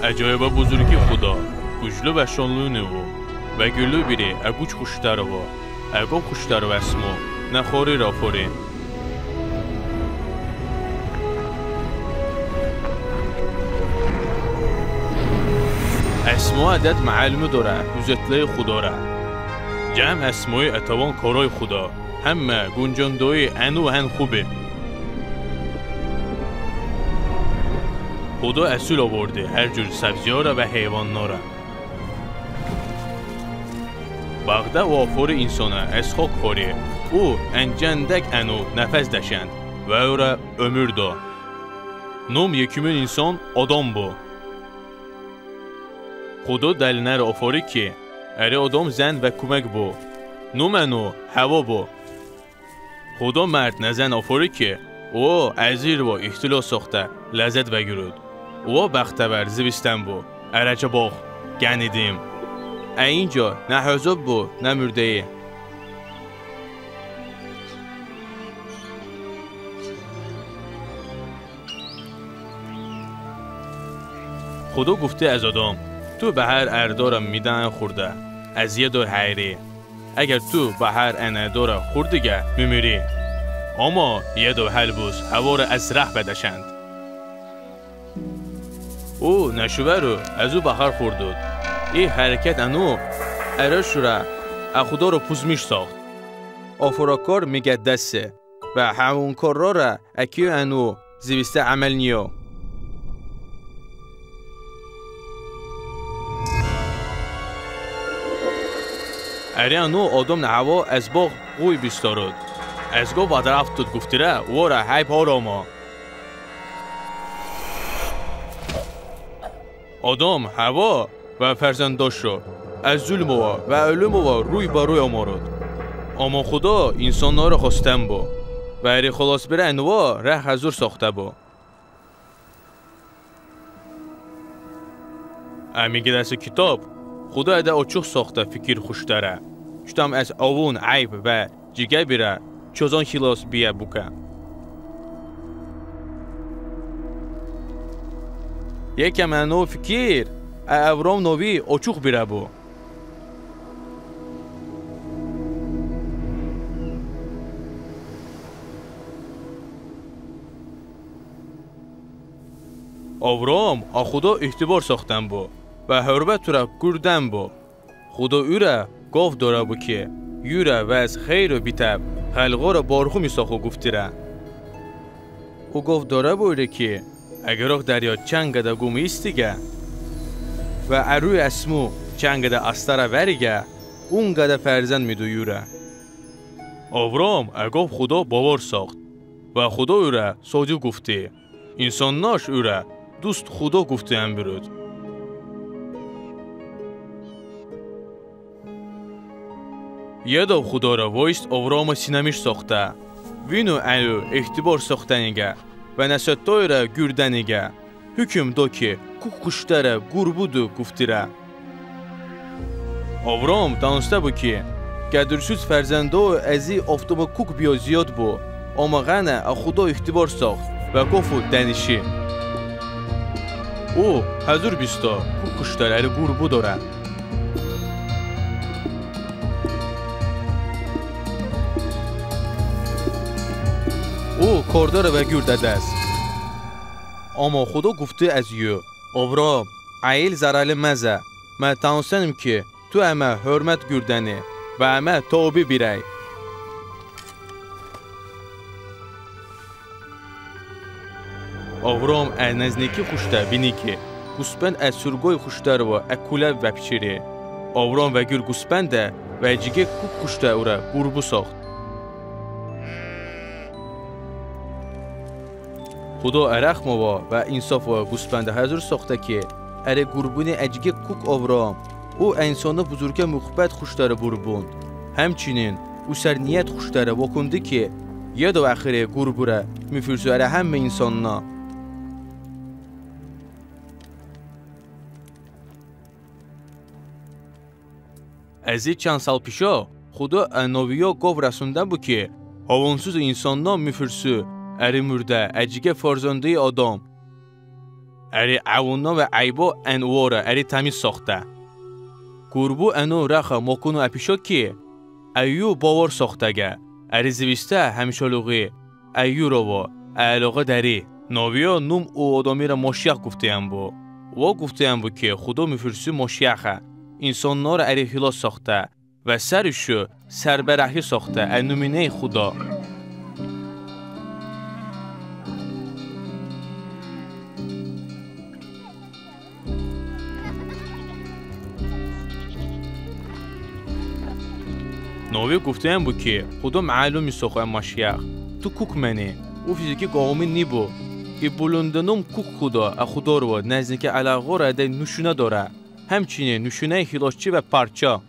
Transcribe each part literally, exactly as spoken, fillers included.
عجایب بزرگی خدا، güclü və şanlı o və güllü biri əquç quşları var, əqab quşları və əsmo, nə xori raforin. اسمو عدد معلومه داره حضرتله خدا را جمع اسموی اتوان کارای خدا همه گنجاندوی انو هن خوبه خدا اصول آورده هر جور سبزی ها را و حیوان ها را بغده و آفار انسانه از خاک خوره او انجندک انو نفس دشند و او را ömür da نوم یکیمین انسان آدم با خدا دلنر آفاری که اره آدم زن و کمک با نو منو هوا با خدا مرد نزن آفاری که او ازیر با احتلا ساخته لذت بگیرد او بختور زویستن با ارچه باخ گنیدیم اینجا نه حضاب با نه مرده خدا گفته از آدم تو به هر اردارم میدن خورده از یه دور حیری اگر تو به هر اندارم خوردگه میمیری اما یه دور حلبوز هوا را از ره بدشند او نشوه رو از او بخار خوردود این حرکت انو اراش را خدا رو پوزمیش ساخت آفراکار میگه دسته و همون کار را را اکیو انو زیوسته عمل نیو اره انو آدم نهوا از باغ قوی بیستارد از گو با طرف تود گفتیره واره حیب ها را ما آدم هوا و فرزنداش رو از ظلم و علم و روی با روی آمارد اما خدا انسان ها را خواستن با و اره خلاص بره انوا ره حضور ساخته با امیگه دست کتاب خدا اده آچوخ ساخته فکر خوش داره شتام از آوون عیب و جیگه بیره چوزان خلاص بیه بکه یکم انو فکر اورام نوی آچوخ بیره بو آورام آ خدا احتبار ساختن بو و حربت را گردن بو خدا او را گاف داره بو که یوره و از خیر و بیتب خلقا را بارخو می ساخو گفتی را او گاف داره بوده که اگر اخ دریا چنگ ده گومی استیگه و اروی اسمو چنگ ده استره وریگه اون گده فرزند می دو یوره آورام اگاف خدا باور ساخت و خدا او را سادیو گفته انسان ناش او را دوست خدا گفته هم برود یه دو خدا را وایست آورام سینمیش ساخته وینو انو احتبار ساختنیگه و نسطای را گردنیگه حکم دا که کوک کشتره گربودو گفتیره آورام دانسته بو که گدرسوز فرزنده ازی آفتابا کوک بیا زیاد بو اما غنه خدا احتبار ساخت و گفت دنیشی او حضور بیستا کوک کشتره گربو داره او کارداره و گرده است اما خدا گفته از یو آورام عیل زرال مزه من تانسنم که تو همه حرمت گردنه و همه تابی بیرای آورام از نزدیکی خوشته بینی که گوسپند از سرگوی خوشته رو اکوله و پیچیره آورام و گر گوسپنده و جیگه کوک خوشته او را گربو ساخت خدا ارخ موا و انصاف و گوسپنده حضور ساخته که اره گربون اجیگه کوک آورام او انسانه بزرگه مخبت خوشتره بربوند همچنین او سرنیت خوشتره واکنده که یه دو اخره گربوره میفرسو اره همه انساننا از این چند سال پیشا خدا انویا گاو رسونده بو که هاونسوز انساننا میفرسو اری مرده اجیگه فرزنده آدم اری عونا و عیبا انواره اری تمیز ساخته. گربو انو رخا مکنو اپیشو که ایو باور ساخته گه. اری زویسته همیشالوغی ایو رو با علاقه داری. نویا نوم او آدمی را ماشیخ گفته هم با. و گفته هم با که خدا میفرسی ماشیخه. انسان ها را اری خلاص ساخته و سرشو سربرحی ساخته انومینه خدا. نوی گفته هم بود که خدا معلومی ساخته ماشیخ تو کوک منی او فیزیکی قومی نی بو ای بلندنم کوک خدا ا خدا رو نزدیک علاقه را ده نشونه داره همچنین نشونه خلاصچی و پارچا.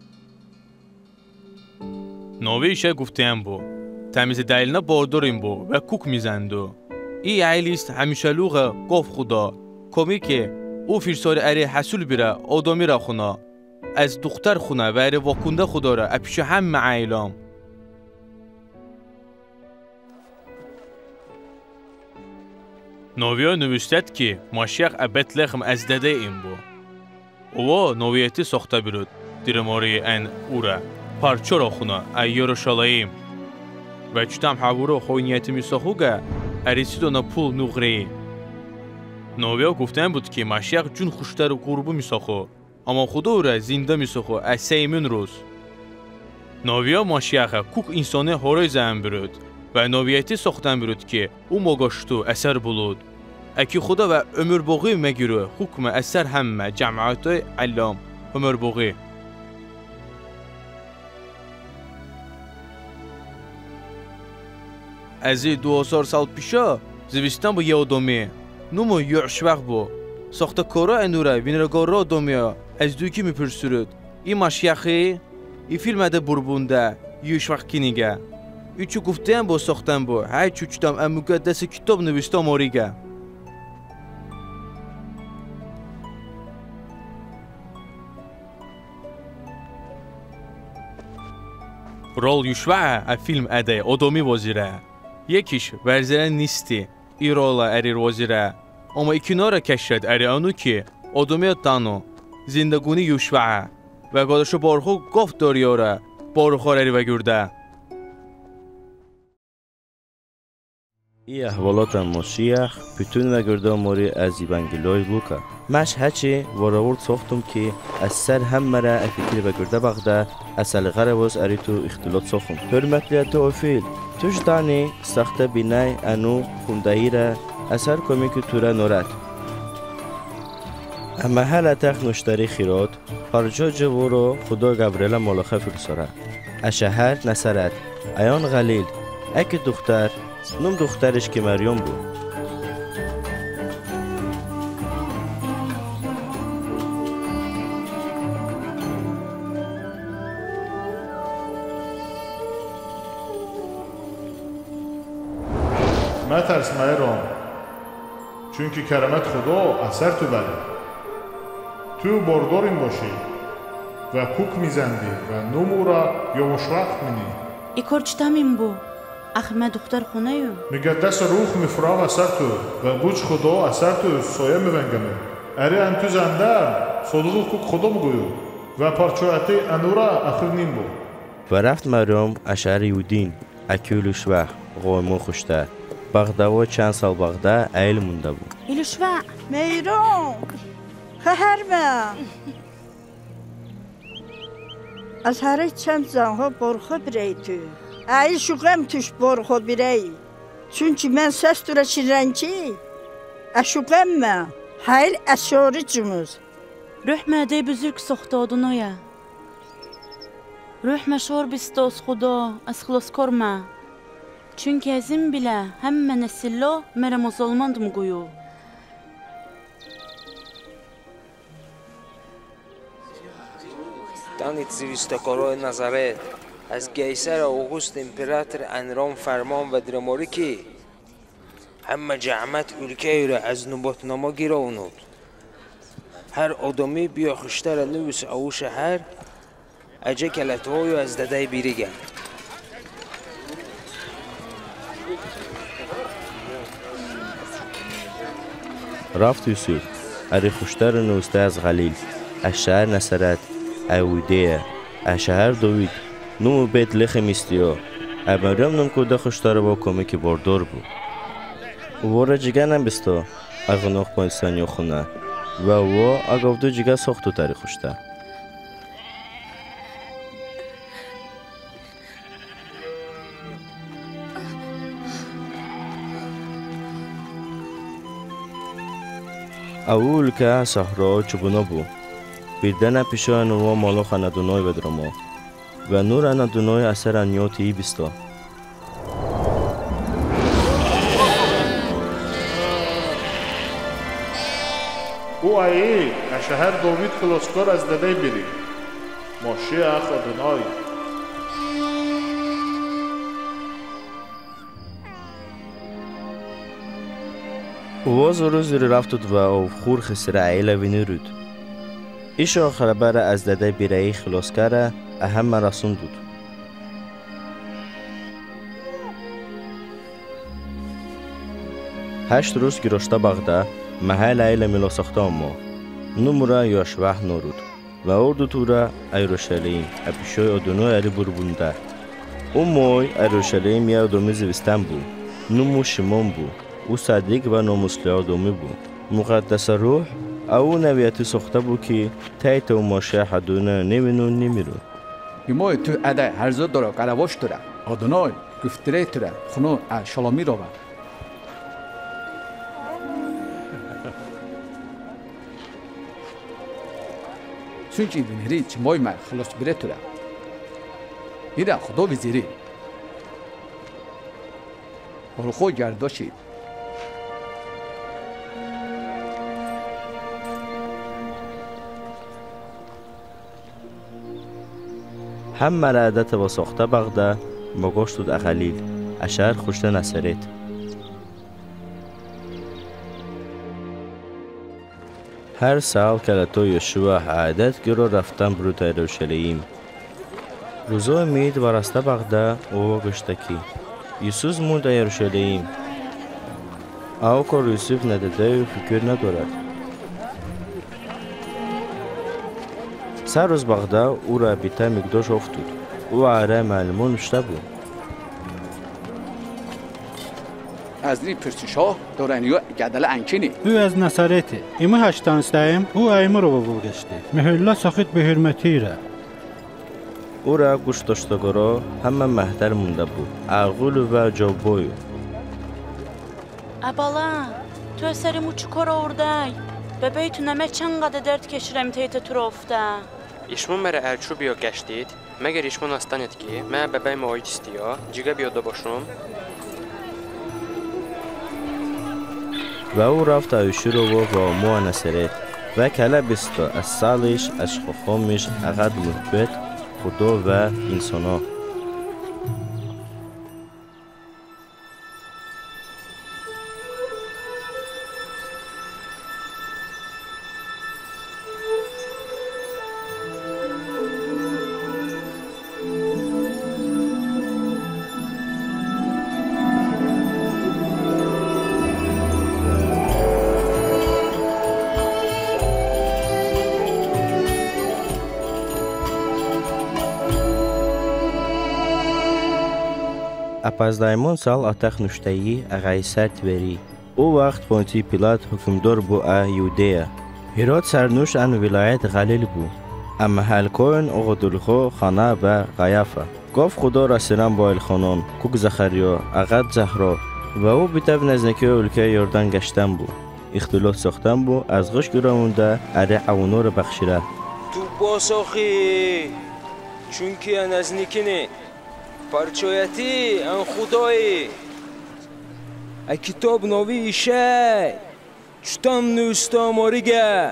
نوی شه گفته هم بود تمیز دلیلنا بارداریم بو و کوک میزندو ای عیلیست همیشه لوغه گفت خدا کمی که او فیرسار اری حسول بیره آدمی را خونه از دختر خونه و اری واکنده خدا را اپیش هم عیلام. نویا نوشتد که ماشیخ ابت لخم از دده این بو. او نویتی ساخته برود دیرماری ان اوره پارچه را خونه ایار شالایم و چطم حوورو خوینیتی می ساخوگه اریسیدونا پول نغری. نویا گفتن بود که ماشیخ جون خوشتر و قربو می ساخو اما خدا را زنده می ساخو از سیمون روز. نویا ماشیخ کوک انسانه هارای زن برود و نویتی ساختن برود که او مگاشتو اثر بلود. اکی خدا و عمر باقی مگیرو حکم اثر همه جماعت علام عمر باقی. از دو هزار سال پیشا زویستن با یه آدمی نمو یعش وقت با ساخته کارا انوره وینرگار آدمی از دوی که میپرسورد این ماشیخی این فیلم ده بربونده یعش وقت کی نگه ای چو گفته هم با ساختن با های چو چطم اموگه دست کتاب نوشته ماریگه. رول یوشوه فیلم اده آدمی وزیره یکیش ورزره نیستی ای رولا اری وزیره اما ایکینا را کشید اری آنو که آدمی تانو زندگونی یوشوه و گادشو بارخو گفت داریاره بارخو اری و گرده. ای احوالات ماشیخ بتون و گرده ماری از ایبانگلای لوکا مش هچی وراورد ساختم که از سر هم مرا افکر و گرده بغده اصل غرباز اریتو اختلاط ساختم. حرمتلی توفیل توش دانی سخته بینای انو خوندهی را اثر کمی که تو را نورد. اما هل تخ نشتری خیرات پرجا جوارو خدا گبریل مالخه فرساره اشهر نسرد ایان غلیل اکی دختر نم دخترش که مریم بود. مترس مهرام چونکه کرامت خدا اثر تو بده تو بارداریم باشی و کوک میزندی و نمو را یواش وقت منی ای کار چطمیم بو؟ اخی من دختر خونه یو میگه دست روح مفراغ اثر تو و بوچ خدا اثر تو سایه میونگمه اری ان تو زنده صدوق کوک خدا مگویو و پارچویتی انورا اخر نیم بو. و رفت مریم اشعر یودین اکیلوش وقت قومو خوشتر بغداوا چند سال بغدا ایل مونده بود. ایلوشوا میرون خهرمه از هر چند زنها برخو برای تو ایل شوقم توش برخو برای چونچه من سس تو را شیرنچی اشوقم من hayır aşoricimiz. Ruhme de büzük soxtadınaya. Ruhme şor bistos Xuda az xilas korma. Çünkü azim bile hemme nesillo mere musulmandım goyu. Tanit zivistakaroy Nazaret از قیصر اوغوست امپراتور انرام فرمان و درماری که همه جمعیت ülkeyi را از نباتنامه گیرانود. هر آدمی بیا خوشتر نویس او شهر اجه کلتهای از دده بیریگه. رفت یوسف اری خوشتر نوسته از غلیل از شهر نصرت ایودیه از شهر دوید نوم بیت لخم استیا مریم نم کده خوشتر با کمکی باردار بود وارا جگه نبستا اغناق با انسانی خونه و وا اگاودو جگه ساختو تاری خوشتر اول که صحرا چوبونا بو بیردن پیشان و مالو خاندونای بدرما و نور اندونای اثر انیاتی بیستا او ای شهر داوید خلاصکار از دده بری ماشیخ آدونای او روز رفتود و او خور خسر عیله وینی رود ایشا خبر از دده بیرایی خلاصکار اهم رسون بود هشت روز گراشته بغده محل عیله ملا ساخته اما نمورا یاشوح نورود و اردو تورا ایروشلیم اپیشوی آدونای علی بربونده او موی ایروشلیم یا دومی زوستن بود نمو شمون بود او صدیق و ناموسلی آدمی بود مقدس روح او نویتی ساخته بود که تایت و ماشه حدونه نمینون نمیرون یموی تو اده هرزو دارا قرواش داره آدونای گفتره توره خونو شلامی رو بر سونچی بینری چی موی من خلاص بره توره ایره خدا وزیری برو خود گرداشید هم مرعدت و ساخته بغده مگاش تود اخلیل اشهر خوشته نصرت هر سال که تو یشوع عادت گرو رفتن برو تا یروشلیم روزو امید و راسته بغده او گشتکی یسوس موند یروشلیم او که یوسف نداده و فکر ندارد سر روز بغده او را بیتا مقداش افتود او عره معلمون مشته بود از این پرسش ها دورانیو گدل انکینی او از نصرته ایمو هشتانستayım او ایمو رو بگشته مهلا ساخت به حرمتی را او را گوش داشتگارا همه مهتر مونده بود عقول و جوابوی Abala, tu eserim uçukor orday. Bebeytüneme çanqada dert keşirəm teytə turofda. İşmon mərə ərçu biyo gəşdid. Məgər işmon astanət ki, mən bəbəyimə oid istiyor. Cigə biyo da boşum. و او رفت ایشورو و مو نصرت و کلا بستا از سالش از خخامش اقد محبت خدا و انسانا اپازدایمون سال اتخ نشتایی اغایسر تبری او وقت پونتی پیلات حکمدار بو ا یودیا هرات سرنوش ان ولایت غلیل بو اما هلکون اغدلخو خانه و قیافه گفت خدا را سرم با الخانان کوک زخریا اغد زهرا و او بیتب نزنکی اولکه یاردان گشتن بو اختلاف ساختن بو از غش گرامونده اره عوانو را بخشیره تو باساخی چونکی نزنیکنه پرچایتی ان خدایی ا کتاب نوی ایشه چطم نوستا ماریگه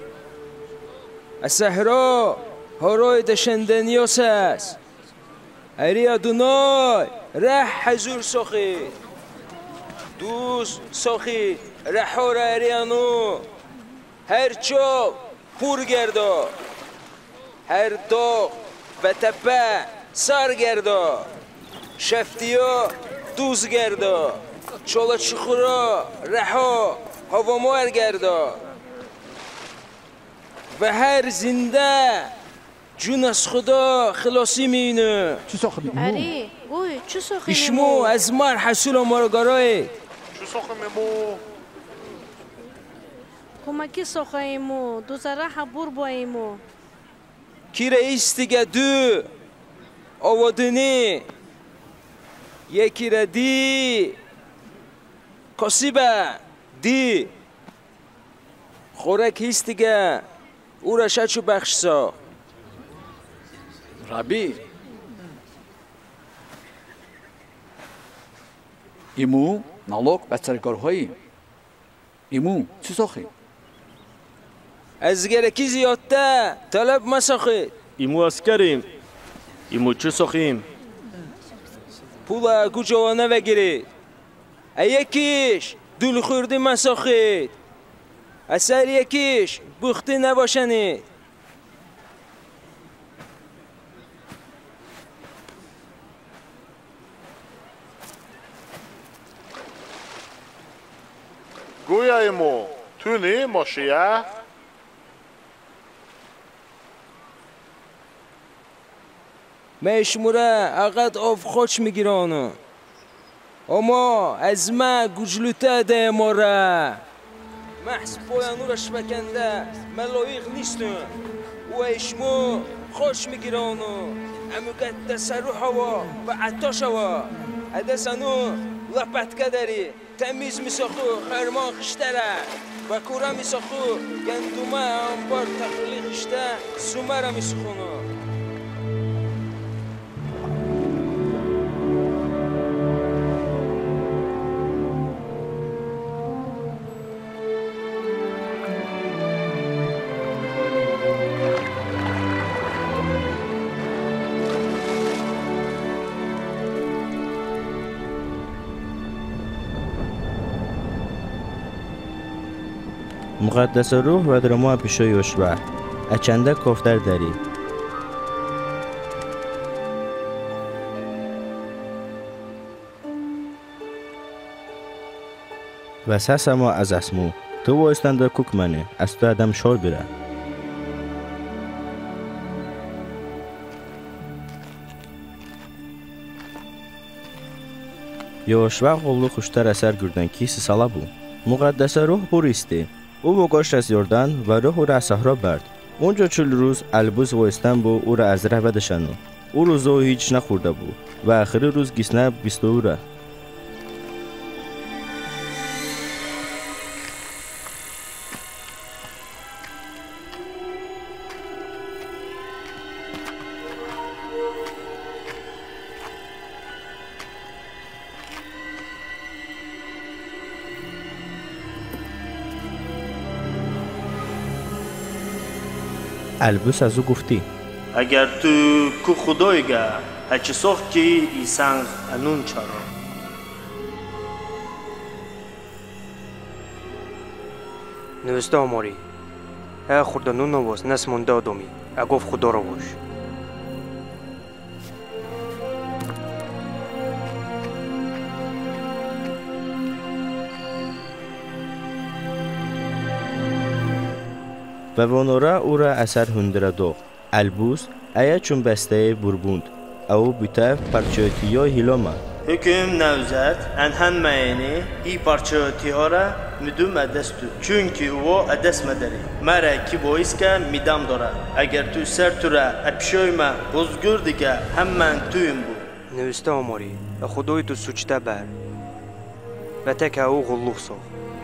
ا صحرا هارای دشندنیاس است اری ادونای رح حضور ساخید دوست ساخید رحار اریانو هر چا پور گردا هر داغ و تپه سر گردا شفتیا دوز گردا چالا چخورا رها هوا گردا و هر زنده جون از خدا خلاصی میینه. چی ساخمی ایمو؟ اری اوی چی ساخمی ایشمو از مر حسول مارگارای چی ساخمی ایمو؟ کمکی ساخیمو دو زره حبور با ایمو کی رئیس دیگه دو آوادنی یکی را دی کاسیبه دی خورک هیست دیگه او را شد چو بخش سا ربی ایمو نالوک و سرکارهایی ایمو چی ساخی؟ از گرکی زیادته طلب مساخید ایمو اسکریم ایمو چی ساخیم؟ پولا گو جوانه بگیرید یکیش دول خوردی مساخید اثر یکیش بختی نباشنید گویا ایمو تو نی ماشیه؟ مشموره اقد آف خوش میگیرانو اما از ما گجلوته ده ماره محس پایانورش بکنده ملایق نیستن و اشمو خوش میگیرانو امو قد سرو هوا و عطاش هوا ادسانو لپتکه داری تمیز میساخو خرمان خشتره و کورا میساخو گندومه انبار تخلی خشته سومره میسخونو مقدس روح و درما پیشوی اشبه اچنده کفتر داری و سس ما از اسمو تو وایستنده کوک منه از تو ادم شال بیره یوشوق oğlu xuştar əsər gürdən ki sala bu. Müqəddəsə ruh bur isti. او وگاش از یردان و روح او را صحرا برد. اونجا چل روز البوز و استنبو او را از ره بدشنو. او روزو هیچ نخورده بود و آخری روز گیسنه بیستو او را. البوس از او گفتی اگر تو کو خدایگه هچی ساخت که ایسان انون چرا نوسته آماری ای خورده نون نواز نس مونده آدمی اگاف خدا را باش و ونورا او را اثر هندره دو البوس ایا چون بسته بربوند او بیتف پرچوتی های هیلاما hüküm nevzat enhen meyni i parçati hara müdüm edestu çünkü o edes mederi mere ki boiske midam dora eğer tu ser tura epşoyma bozgur dige hemen tüyüm bu نوسته آماری خدای تو سوچته بر و تک او غلوخ ساخ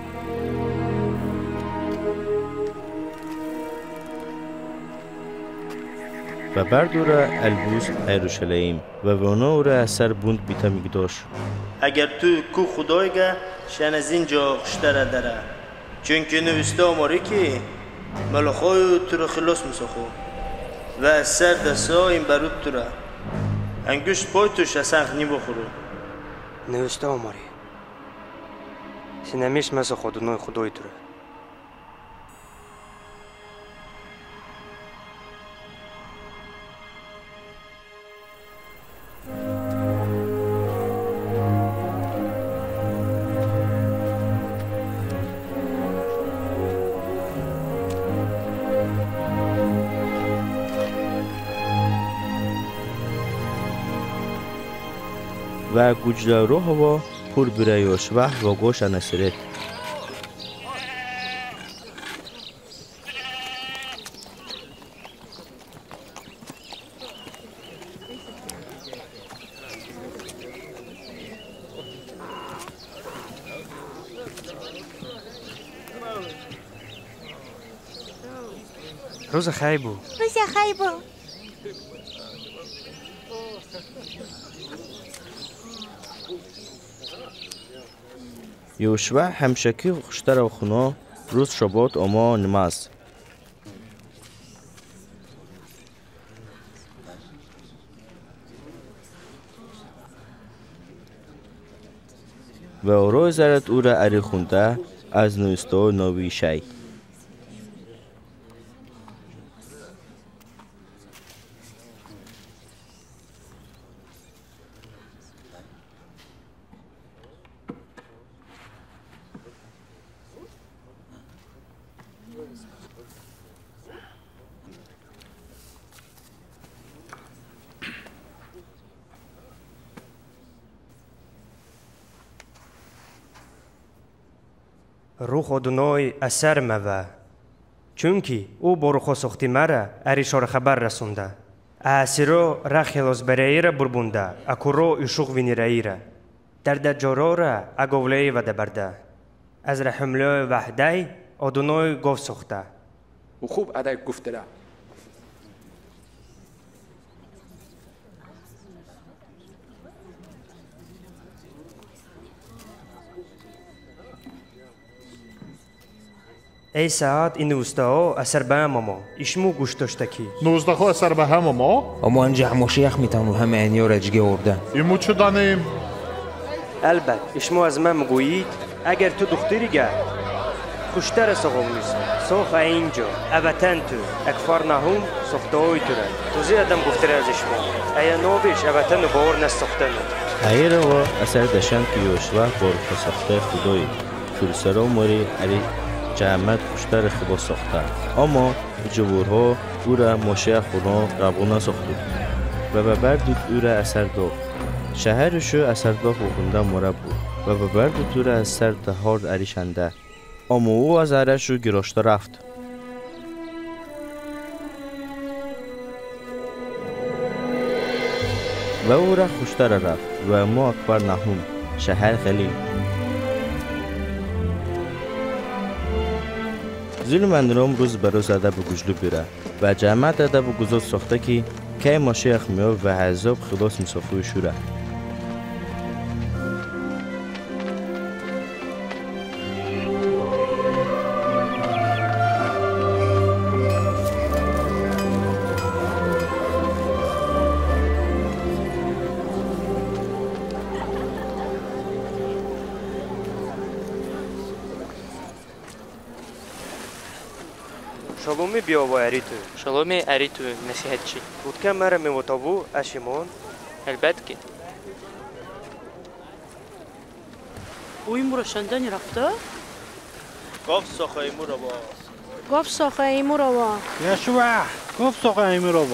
و بردورا البوس ایروشلیم و ونو را اثر بوند بیتا میگداش اگر تو کو خدایگه شن از اینجا خشتره داره چونکه نوسته آماری که ملخای تو رو خلاص میساخو و سر دستا این برود تو را انگشت پای توش اصنخ نی بخورو نوسته آماری سینمیش مثل خودنوی خدای تو را و گوجلا روح و پر برایوش و و گوش نسرت روز خیبو روز خیبو یوشوا همشکی خوشتر و خونه روز شبات اما نماز و روی زرد او را اری خونده از نوستو نوی شی روح ادونای اثر موه چونکی او برخو سختی مرا اریشار خبر رسونده اسیرو رخیلوس برایره بربونده اکورو ایشوق وینیرایره درد جارا را اگولای و دبرده از رحملو وحدی ادونای گفت سخته و خوب ادای گفته را ای ساعت این اوستا اثر به ماما ایشمو گوش داشته کی نوزده ها اثر به هم ما اما انجا مشیخ میتونم همه اینیا را جگه ورده ایمو چه دانیم البته ایشمو از من مگویید اگر تو دختری گه خوشتر ساقومیز ساخ اینجا اوتن تو اکفار نهم ساخته های تو را توزی ادم گفتره از ایشمو ایا نوبیش اوتن و باور نستاختن ایره و اثر دشن که یوشوا برخو ساخته خدایی کلسرا موری اری جمعت خوشتر خبا ساخته اما جبورها او را ماشه خونا ربونا ساخته و ببردود او را اثر داد شهرشو اثر داد و خونده مرب بود و ببردود او را از سر دهارد اریشنده اما او از عرشو گراشته رفت و او را خوشتر رفت و ما اکبر نهم شهر خلیل ظلم اندرام روز به روز ادب و گجلو بیره و جمعت ادب و گذار ساخته که که ماشیخ میو و حذاب خلاص مسافوی شوره شالومی بیا و اریتو شالومی اریتو نصیحت چی؟ بود که مرا میوتابو اشیمون البته که او این روشندنی رفته؟ گفت ساخه ایمو رو با گفت ساخه ایمو رو با یشوع گفت ساخه ایمو رو با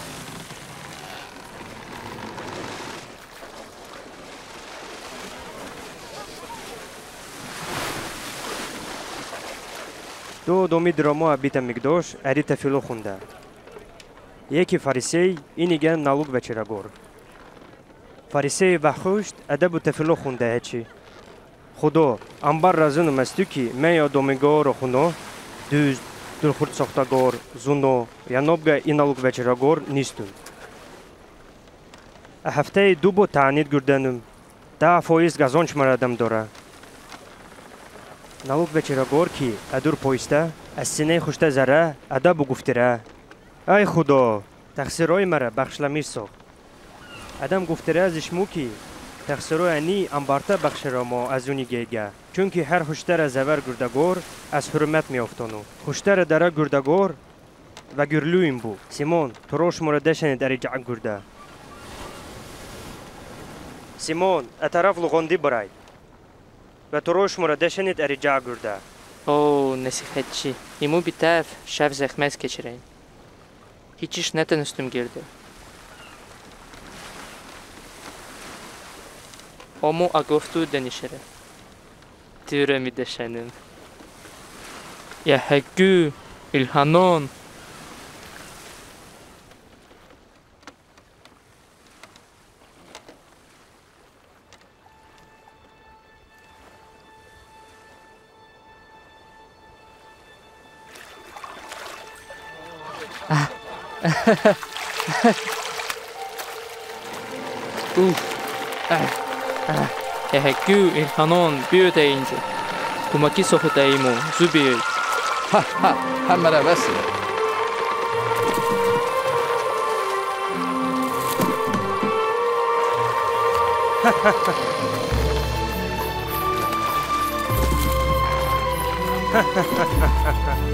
دو دومی دراما بیت مقداش اری تفیلو خونده یکی فریسی اینیگه نالوگ و چراگور فریسی و خوشت ادب و تفیلو خونده هچی خدا انبار رازونم استو کی من یا دومیگار رو خونو دوز دل خورد ساختگار زونو یا نوبگه این نالوگ و چراگور نیستون هفته دو با تعنید گردنم ده فایز گزانچ مردم داره نالوگ به چراگور کی ادور پایسته از سینه خوشته زره ادب و گفتره ای خدا تقصیرهای مرا بخشلمیر ساخت ادم گفتره از اشمو کی تقصیرهای انی انبارته بخشره ما از اونی گیگه چونکه هر خوشتر زور گردگور از حرمت می افتانو خوشتر دره گردگور و گرلویم بو سیمون تروش مورده شنید اری جعن گرده سیمون اطراف لغاندی برای و تروش مورده شنید اری جعن گرده او نصیحت چی؟ ایمو بیتف شب زخمت کچرین هیچیش نتنستم گرده Ama agoftu denişere. Türe mi deşenim. Ya hakkü ilhanon. Uf. Ehekü ilhanon büyüteyince. Kumaki sohutayımı zübiyet. Ha ha hamara vesile. Ha ha ha. Ha ha ha ha ha.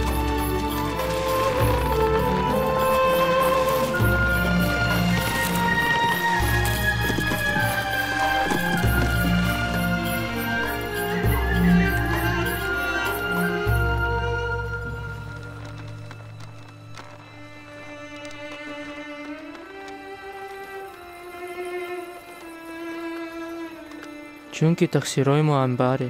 Çünkü taksiroy mu ambari.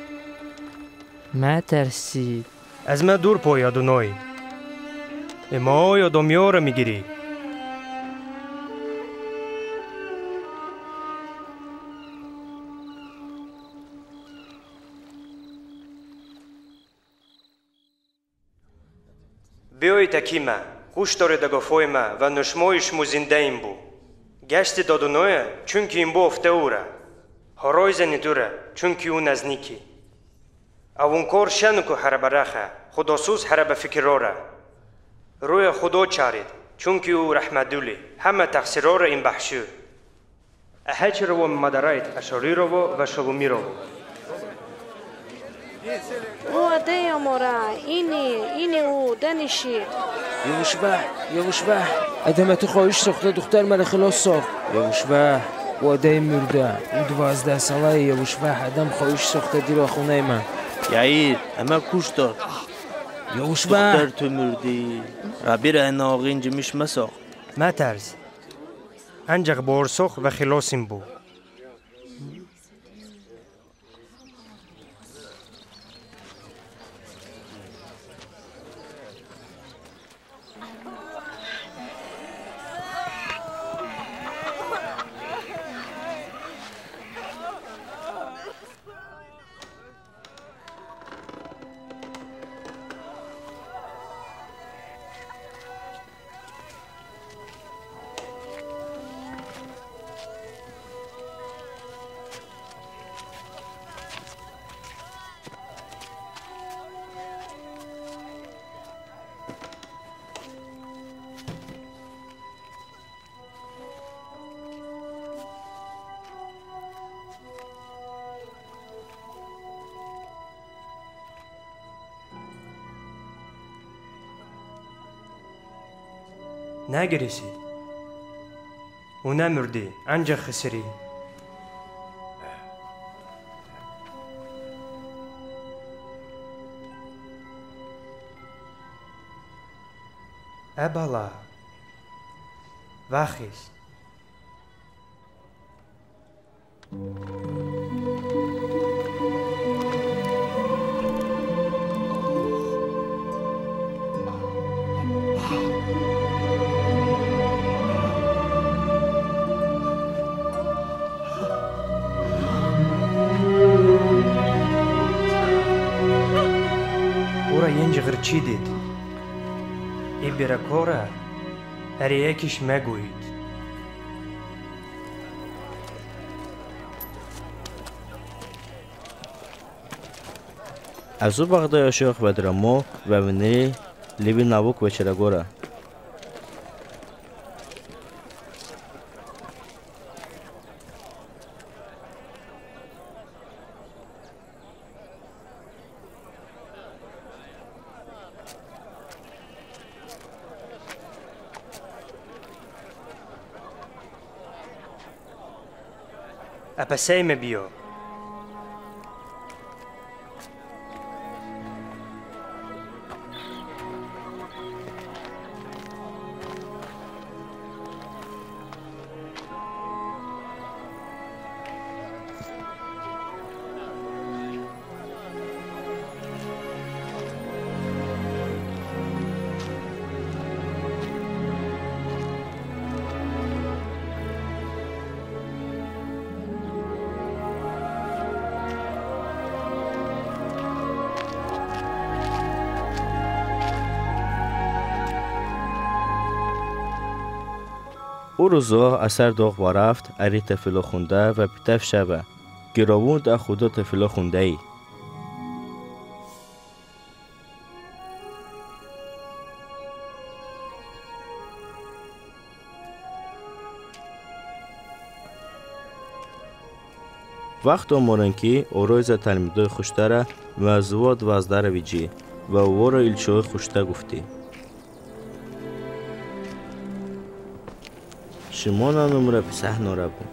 ما ترسید از من دور پای ادونای اما یادم رو میگیری بیایی تکیمه خوش داره دگافای ما و نشمایش مو زنده این بو گشت دادونای چونکه این بو افته اوره هرای زنی دوره چونکه اون نزنیکی اون کار شنو که هر برخه خداسوز هر به فکر را روی خدا چارید چونکه او رحمت دولی همه تقصیرها را این بخشو اهچ رو مدرایت اشاری رو و شلومی رو او ده امورا اینی اینی او دنشی یوش به یوش به ادامه تو خواهش ساخته دختر من خلاص ساخت یوش به واده مرده اون دوازده ساله یوش به ادم خواهش ساخته دیر خونه من یعیر اما کوش دار یوش به دختر تو مردی ربیر اناغین جمیش مساخت ما ترز انجق بورسخ و خلاصیم بو نگریسی او نمردی انجا خسری ابالا وخیست چی دید؟ ای برکاره هر یکیش مگوید از او بغدای شیخ و درمو و ونری لیبی نابوک و چرگوره اپسیم بیو او روزا اثر داغ و رفت اری تفلا خونده و پیتف شبه گراوند خدا تفلا خونده ای. وقت آمارن که اورویز تلمیدای خوشتره و زواد وزدر ویجی و اوارا ایلچوی خوشته گفتی. شما نمره پسه ناره بود.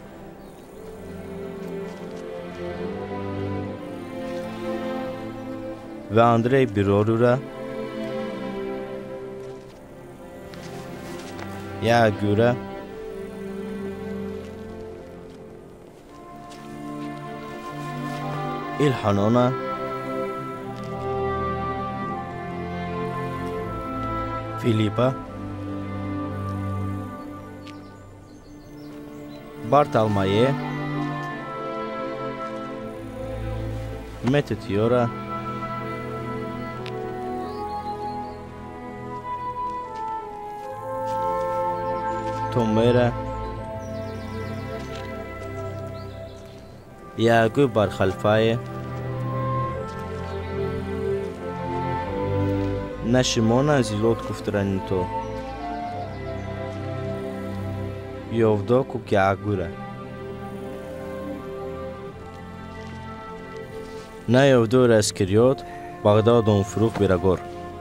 و اندری بیرارو را یا گوره الحنانه فیلیپا بارتالمایه متتیورا تومیرا یاگو برخلفای نشمانا زیلوت گفترانی تو یوفدا کو گاگوره نه یوفدو رسکریات بغداد اون فروخ بیرگور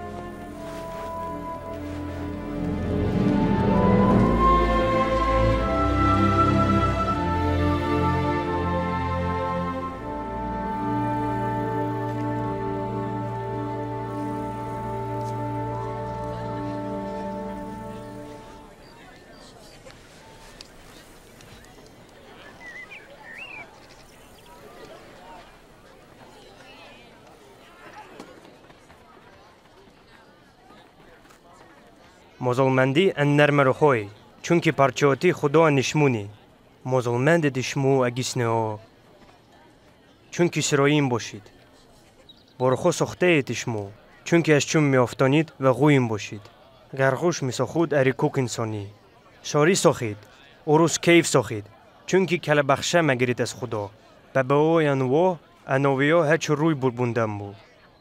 مزلمندی ان نرم رو خوی چونکی پرچوتی خدا نشمونی مزلمند دشمو اگیسنه ها چونکی سراییم باشید برخو سخته تشمو چونکی از چون میافتانید و غویم باشید گرخوش میساخود اریکوک انسانی شاری ساخید اوروس کیف ساخید چونکی کل بخشه مگرید از خدا و به او ینوا انویا هچ روی بربوندم بود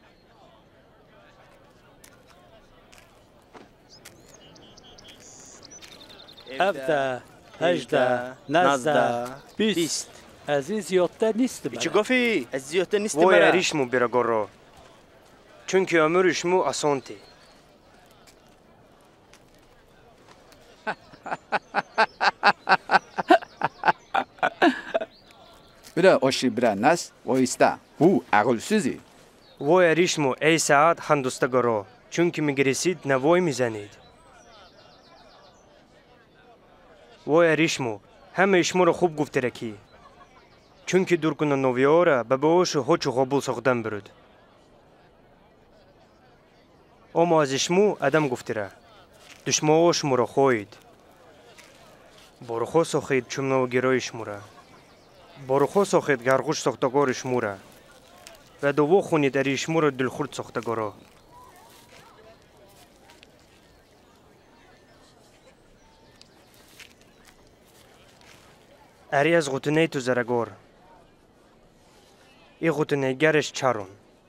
هفده هجده نزده بیست از این زیادتر نیست چی گفتی؟ از زیادتر نیست وای مرا اریشمو بیرگارا چونکی امرشمو اسانتی بره آشی بره نست وایسته او عقل سوزی وای اریشمو ای ساعت هندوستگارا چونکی میگریسید نوای میزنید وای اریشمو همه اشمو رو خوب گفته رکی چونکی دور کنه نویا را به باش هوچ و قبول ساختن برد اما از اشمو ادم گفته را دشمو اشمو را خوید برخو ساخید چمنو گرای اشمو را برخو ساخید گرگوش ساختگار اشمو را و دو خونید اری اشمو را دلخورد ساختگارا اری از غوتنه تو زرگار ای غوتنه گرش چارون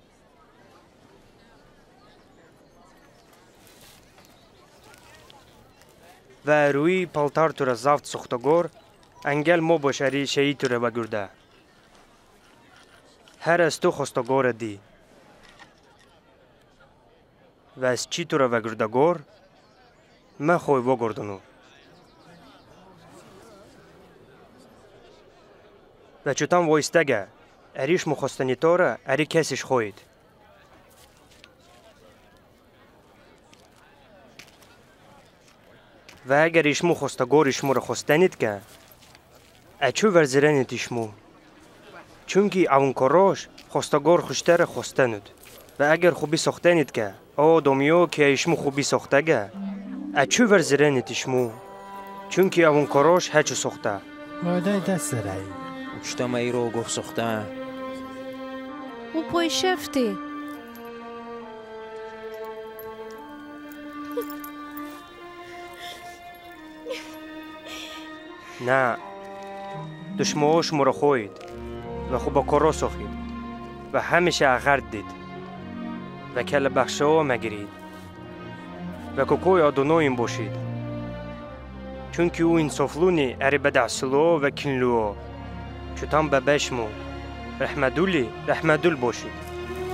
و روی پالتار تو را زفت سختگار انگل ما باش اری شهی تو را بگرده هر از تو خستگار دی و از چی تو را بگردگار ما خوی بگردنو و چوتان وایستگه اریش مخواستنی تاره اری کسیش خوید و اگر ایشمو خواستگار ایشمو را خواستنید که اچو ورزرنید ایشمو چونکی اون کاراش خواستگار خوشتر خواستند و اگر خوبی ساختنید که آدمیو که ایشمو خوبی ساختگه اچو ورزرنید ایشمو چونکی اون کاراش هچو ساخته واده دست رای اجتماع ای رو گفت ساختن او پای شفتی نه دشمنها شما را خواهید و خوب کارا ساخید و همیشه اغرد دید و کل بخشه ها مگیرید و کوکوی آدونایم باشید چون که او انصافلونی اری بدعسلو و کنلو چطان به بشمو رحمدولی رحمدول باشید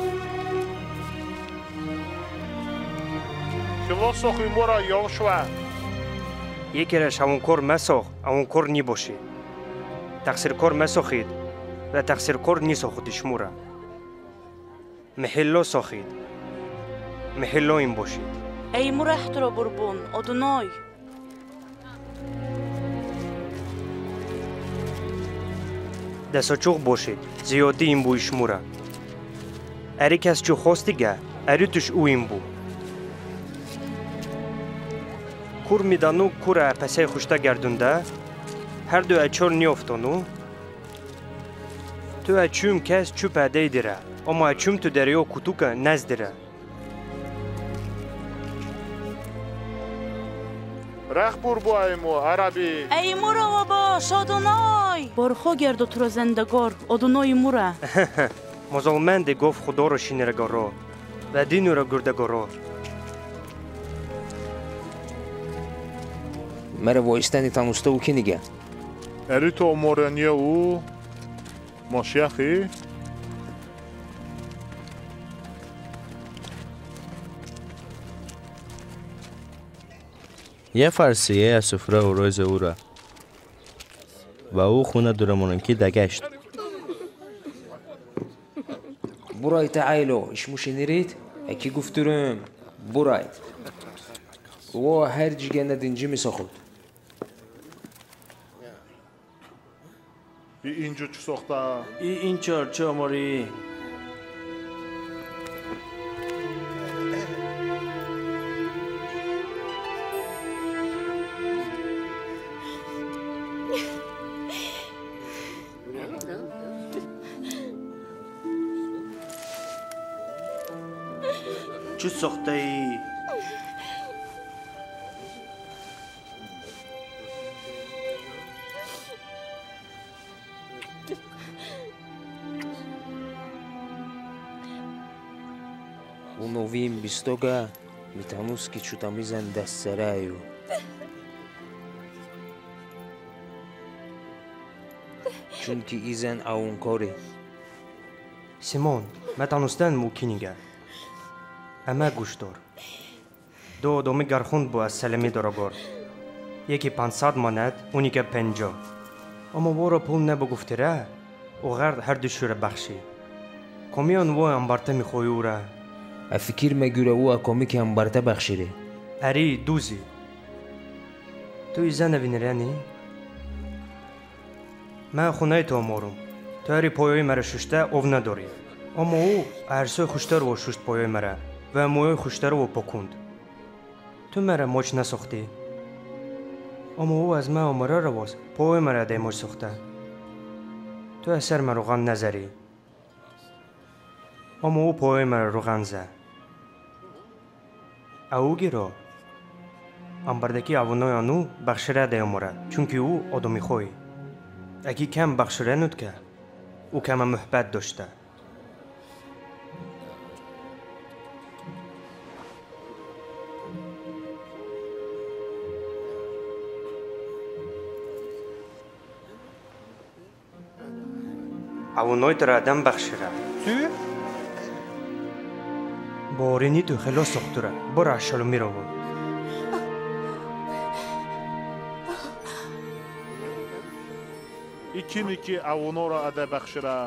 کلا ساخی مورا یاشوه یکی رش همون کار مساخ همون کار نی باشید تقصیر کار مساخید و تقصیر کار نی ساخید شمورا محلا ساخید محلا این باشید ای مرحت را بربون آدونای دستا چوخ باشید زیادی این بوی شمورا اری کس چو خواستی گه اری توش او این بو کور میدانو کور پسه خوشتا گردونده هر دو اچار نیافتانو تو اچوم کس چو پده دیره اما اچوم تو دریا کتوک نزدیره رخ بربو ایمو عربی ای مرا و باش آدونای برخو گرد و تو را زندگار آدونای مرا مظلمند گفت خدا را شینرگارا و دین را گردگارا مرا وایستنی تانوسته او کی نگه اری تو مورانی او ماشیخی یه فرسیه از سفره و روز او را و او خونه درموننکی دگشت برایت عایلو اشمو شنیرید اکی گفترم برایت و هر جیگه ندینجی می ساخود ای اینجا چی ساخته؟ ای این چارچه اماری چی ساخته ای؟ у новим бистога митануски чутамизан дастсараю чунки изан аункори سیمون متانستن موکینیگه اما گوش دار دو آدمی گرخوند با از سلمی دارگار یکی پانصد ماند اونی که پنجا اما وارا پول نبا گفتره او غرد هر دوشو را بخشی کمیان وای انبارته میخوای او را افکر مگوره او اکامی که انبارته بخشیره اری دوزی تو ایزا نبینرانی؟ من خونه تو امارم تو اری پایای مرا ششته او نداری اما او ارسای خوشتر و ششت پایای مرا و موی خوشتر و پاکوند تو مرا موچ نساختی اما او از من امارا رواز پای مرا ده موچ ساخته تو اثر مرا روغن نظری اما او پای مرا روغن زه او گیرا انبردکی اوانای آنو بخشره ده امارا چونکه او آدمی خوی اگه کم بخشره ند که او کم محبت داشته اوانای در آدم بخشره چی؟ بارینی تو خیلی سختره برو اشالو میرو ایکی که اونا را اده بخشره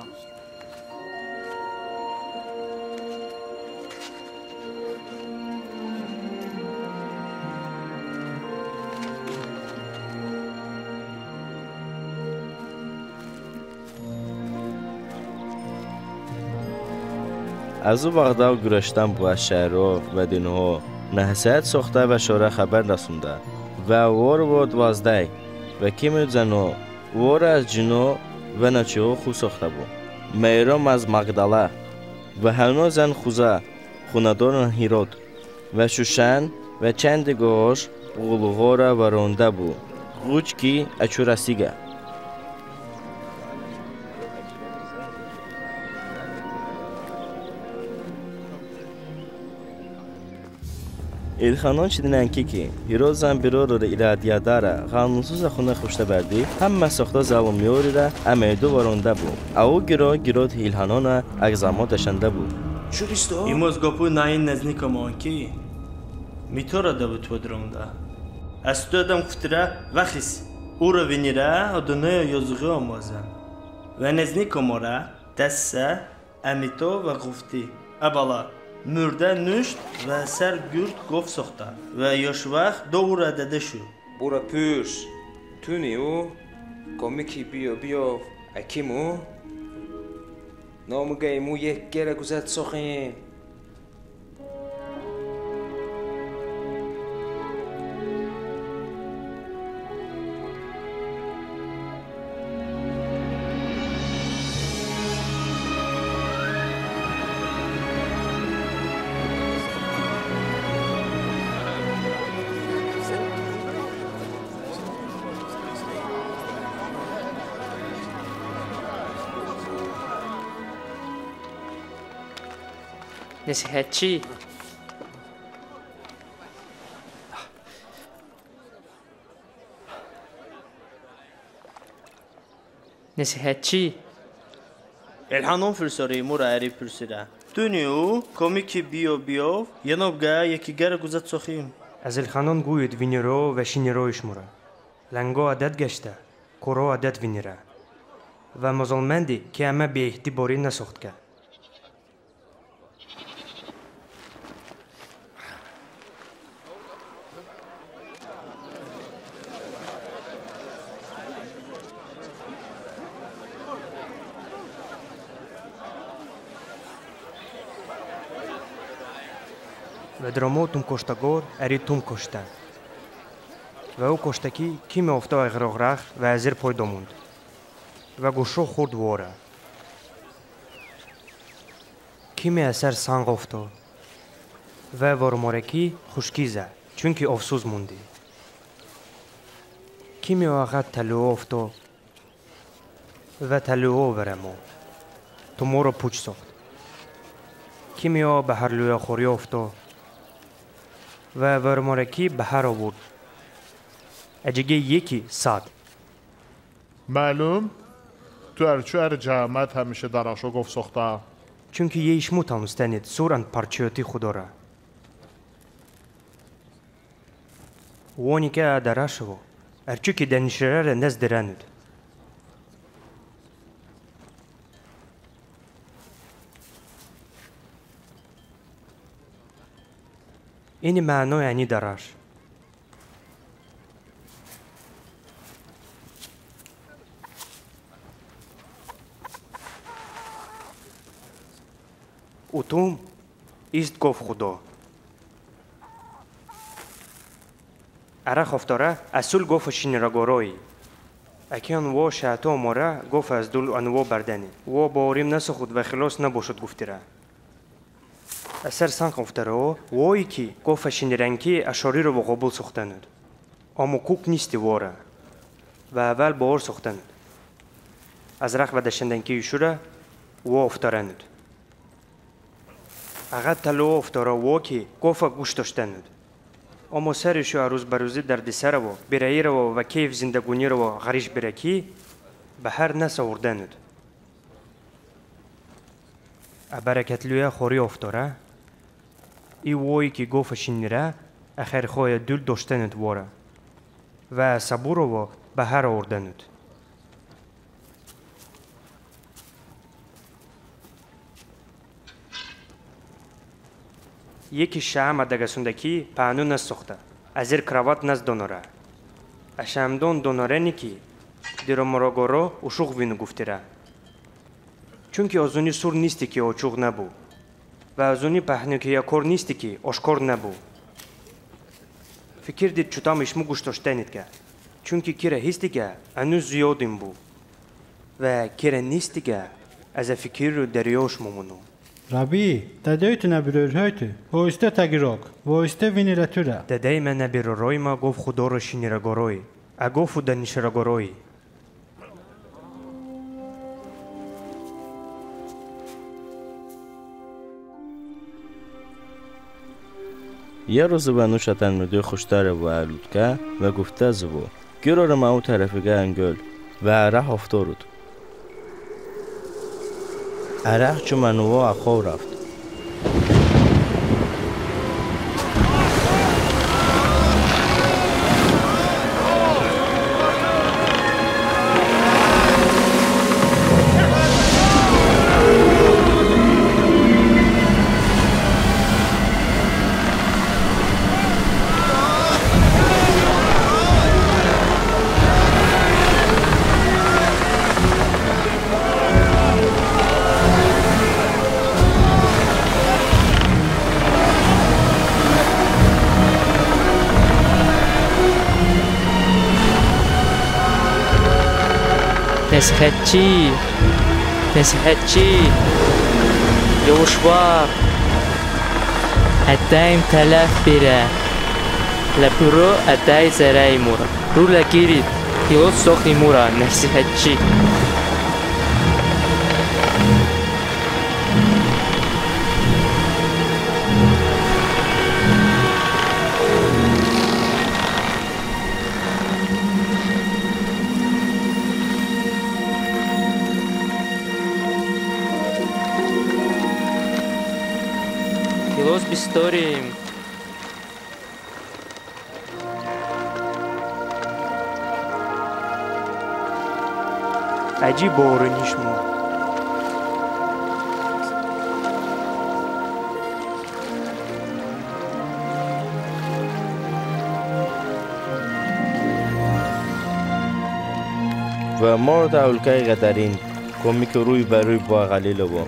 از او وقتا گرشتن با شهرها و دینها نحسیت ساخته و شاره خبر رسونده و وار و دوازده و کمی زنها وار از جنو و نچه خو ساخته بود میرام از مغداله و هنو زن خوزه خوندان هیرود و شوشن و چند گوش غلوها را ورانده بود غوچ کی اچوراسیگه İlxanon çidinənki ki, Hirozan birorora iradiyadara qanunsuz axuna xoşda bərdi, həm məsəxda zalımıyor ilə əməydə varında bu. Au giro girod İlxanona əqzamo dəşəndə bu. Çuristo? İmoz qopu nayin nəznikom onki, mitora da bu tvadromda. Əstü adam kuftira vaxis, ura vinira adını yozuğu omaza. Və nəznikom ora dəssə, əmito və qufti. Əbala. Mürdə nüşt və sər gürt qof soxta və yoşvax doğru ədədə şu. Bura pürs, tüni u, komiki biyo biyo, əkim u. Namı qeymu yek gərə güzət soxin. نصیحتچی نصیحتچی İlxanon fürsori mura əri pürsirə. Dünü komiki biyo biyo, yanobqa yeki gərə güzət soxim. از الخانون گوید وینیرو و شینیرویش مورا لنگو عدد گشته کرو عدد وینیره و مظلمندی که همه به احتیباری نسخت که و درامو توم کشتگور اری توم کشته و او کشتکی کیم افتا اغراغرخ و ازیر پای داموند و گوشو خورد واره کیم اثر سنگ افتا و وارمارکی خوشکیزه چونکی افسوز موندی کیم آقا تلو افتا و تلو ورمو تو مورا پوچ سخت کیم آقا به هر لویا خوری افتا و ورمارکی به هر آورد اجگه یکی صد معلوم تو ارچو ار جامعت همیشه دراشو گفت سخته چونکه یه ایشمو تانستنید سورند پرچیوتی خدا را وانی که دراشو ارچو که دنشره را نز درند این معنی یعنی دراش اوتوم ایست گفت خدا اره خفتاره اصول گفت شینراگاروی اکیان و شهتا ماره گفت از دول انوا بردنی و باریم نسخود و خلاص نباشد گفتیره اثر سن خفتره وایی که گفت شینرنکی اشاری رو با قبول سختند اما کوک نیستی واره و اول بار سختند از رخ و دشندنکی شوره و افتارند اقد تلو افتاره و که گفت گوش داشتند اما سرشو عروض بروزی درد سر و برایی رو و کیف زندگونی رو غریش برکی به هر نس آوردند برکت لویا خوری افتاره ای وایی که گفت شینیره اخیر خواه دل داشتند واره و صبور رو به هر آوردند یکی شعم دگسوندکی پانو نسخته ازیر کراوات نز دوناره اشامدون دوناره نیکی دیرو مراگورو اشوق وینو گفتیره چونکه ازونی سور نیستی که اچوغ نبو و ازونی پهنو که یکور نیستی که اشکار نبو فکر دید چوتام اشمو گوش داشتنید که چونکه کیره هستی که انو زیادیم بو و کیره نیستی که از فکر رو دریاش مومونو ربی دادایت نبیرور هایتو وایسته تگیراک وایسته وینیراتوره دادای من نبیرور ما گفت خدا رو شینیرگاروی агофу данишрагорои یه روز بنوش اتنمدوی خوشتره و علودکه و گفته زبو گرارم او طرفگه انگل و عرق افتارود عرق چو منوها اخواه رفت تسخدشي تسخدشي يوشوار الدايم تلاف بيرا لبرو الداي زراي مورا رو لكيريد يوز سوخي مورا نسخدشي Los Bistorим. عجیب بارونیش مون و مورد اولکای قدرین کمی که روی بروی با غلیل با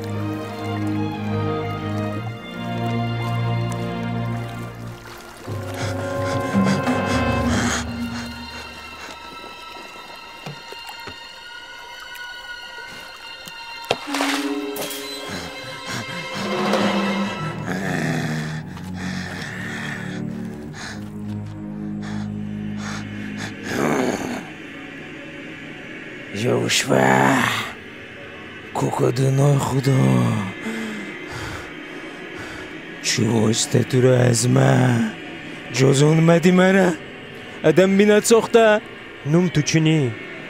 یوشوا کوکادونای خدا چی واسطه تو رو از من جازون اومدی مرا ادم بینت ساخته نوم تو چونی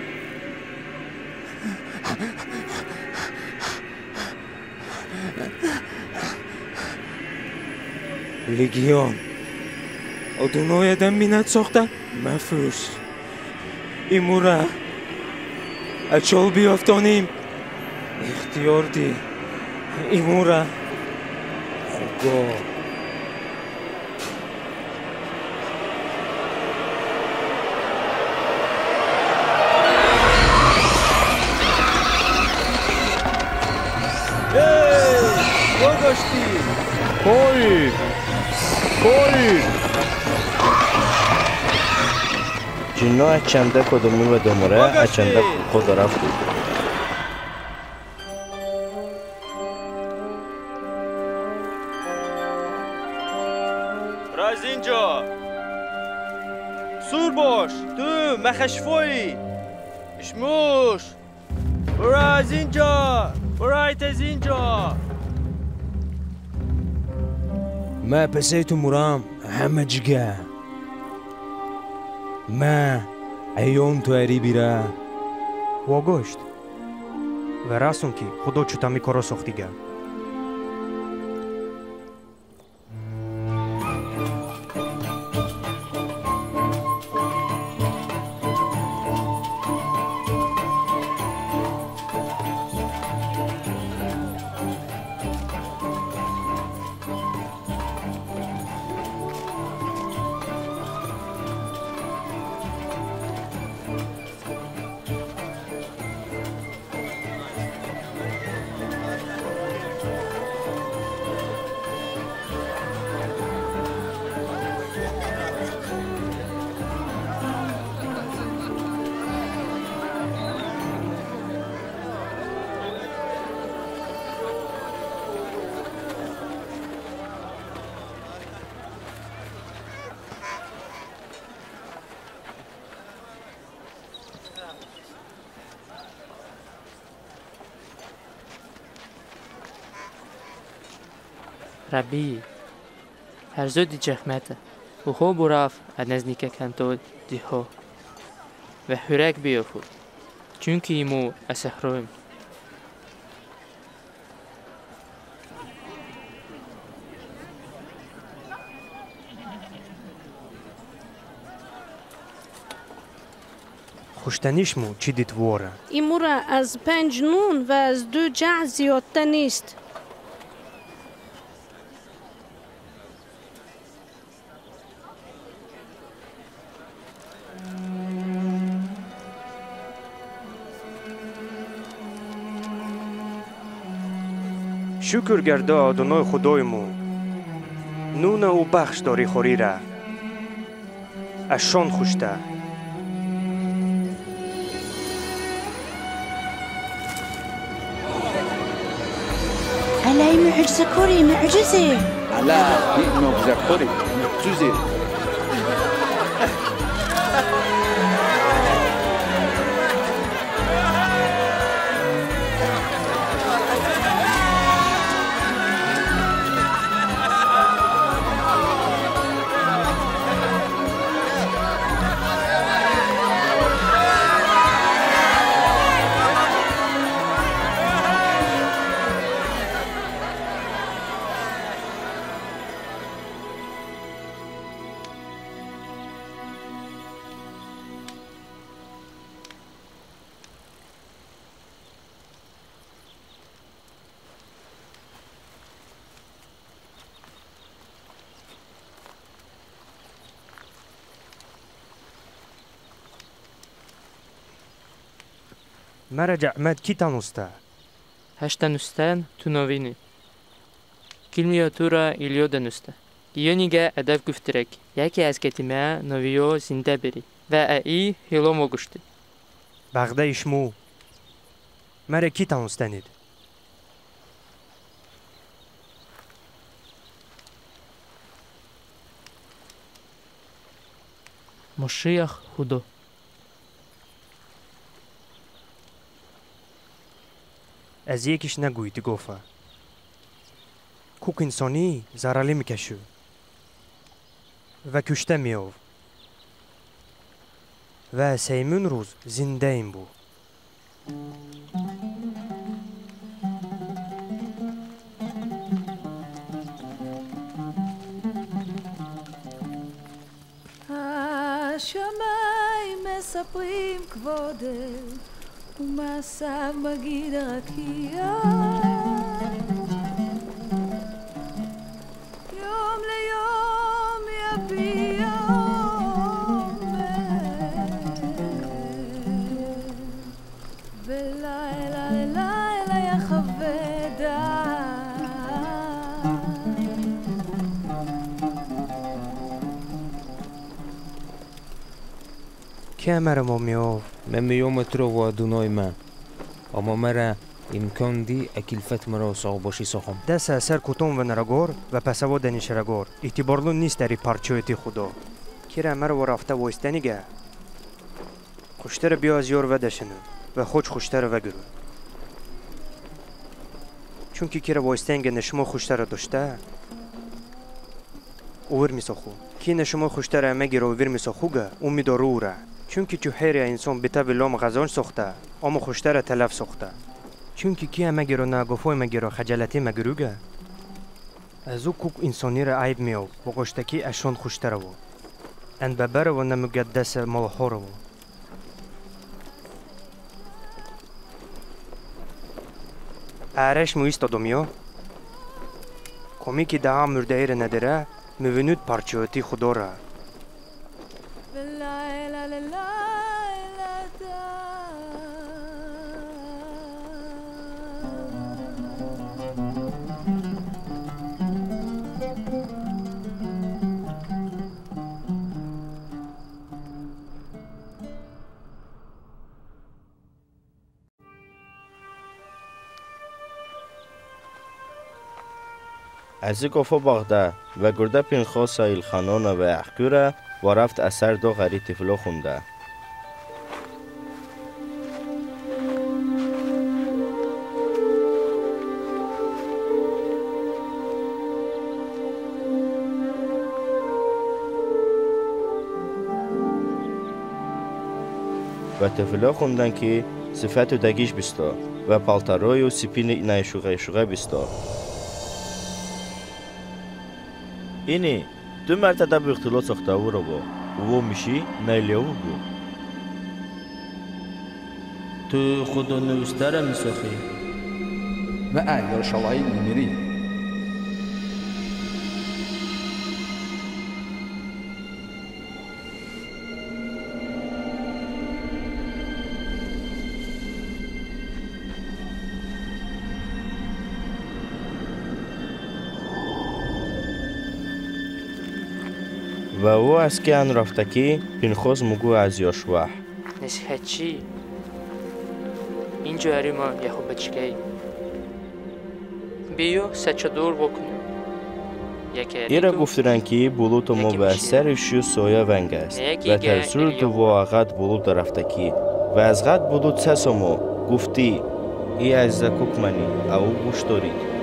لگیان ادونای ادم بینت ساخته مفروس ایمورا اچال بیافتانیم اختیار دی ایمورا خدا گذاشتی پایین پایین جنو اچنده کدومی و دومره اچنده خدا رفت برو از اینجا سور باش تو مخشفایی اشموش برو از اینجا برو ایت از اینجا ما پسیتو مرام همه جگه ما ایون تو اری بیره واگشت و راسون که خدا چوتامی کارو ساختیگه ربی هر زود جخمته و خوب راف از نزدیک کنتول دیها و حرک بیافود چونکه ایمو اسحرویم خوشتنیش مو چی دیت واره ایمورا از پنج نون و از دو جع زیادتر نیست. شکر گرده آدونای خدایمون نون او بخش داری خوری را اشان خوشته علي معجزة كوري معجزة على معجزة كوري معجزة مرا جعمت کی تانوسته هشتنوستن تو نوینی کلمیاتورا ایلیو دنوسته یونیگه ادف گفترک یکی از کتیمه نویو زنده بری و ای هیلومو گشتی بغده ایشمو مرا کی تانوستنید مشیخ خدا از یکیش نگویی گفته کوک انسانی زرالی میکشو و کشته میاو و سیمون روز زنده این بو השמיים מספרים כבודך ומעשיו מגיד הרקיע יום ליום יביע עומר ולילה ללילה יחווה דעת که مرا ما میاو من میومت رو و دونای من اما مرا امکان دی اکلفت مرا ساق باشی ساخم دست اثر کتون و نرگار و پسوا دنیشرگار اعتبارلو نیست داری پرچویتی خدا کیره مرا و رفته وایستنیگه خوشتر بیا از یار ودشنو و خوش خوشتر وگرو چونکه کیره وایستنگه نشما خوشتر داشته اوور میساخو کی نشما خوشتر مگیره اوور میساخوگه امیدارو اوره چونکه چو حیر انسان به تب لام غزان ساخته اما خوشتر تلف ساخته چونکه کی مگیره نگفای مگیره خجالتی مگروگه از او کوک انسانی را عیب میاو و گشتکی اشان خوشتر و ان ببر و نمقدس ملحور و ارش مویست آدمیا کمی که ده مرده ایر نداره میونود پرچوتی خدا را ולילה ללילה از گفا باغده و گرده پینخواست ایلخانان و احکوره و رفت اثر دو غری تفلو خونده و تفلا خوندن که صفت و دگیش بستا و پالتاروی و سپین اینای شوغه شوغه بستا. اینی دو مرتبه به اختلاط ساخته او را با او میشی نیلیاو بو. تو خدا نوستره میساخی و ای یرشالایی میمیری. و او از که ان رفته که پینخوز مگو از یاشوح نسخه چی؟ اینجا هری ما یه خوب بچکی بیو سچه دور بکنیم ایره گفترن که بولوت ما و سرشو سایه ونگ است و ترسور دو واقعات بولوت رفته که و از غد بولوت سسامو گفتی ای از زکوک منی او گوش دارید.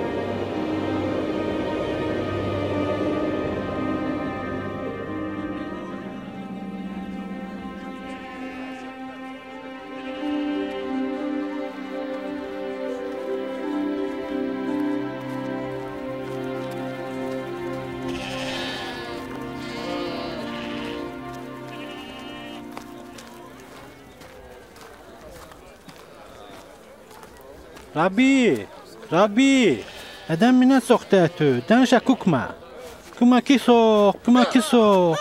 ربی ربی ادم منه ساخته تو دنش کوکما کمکی ساخ کمکی ساخ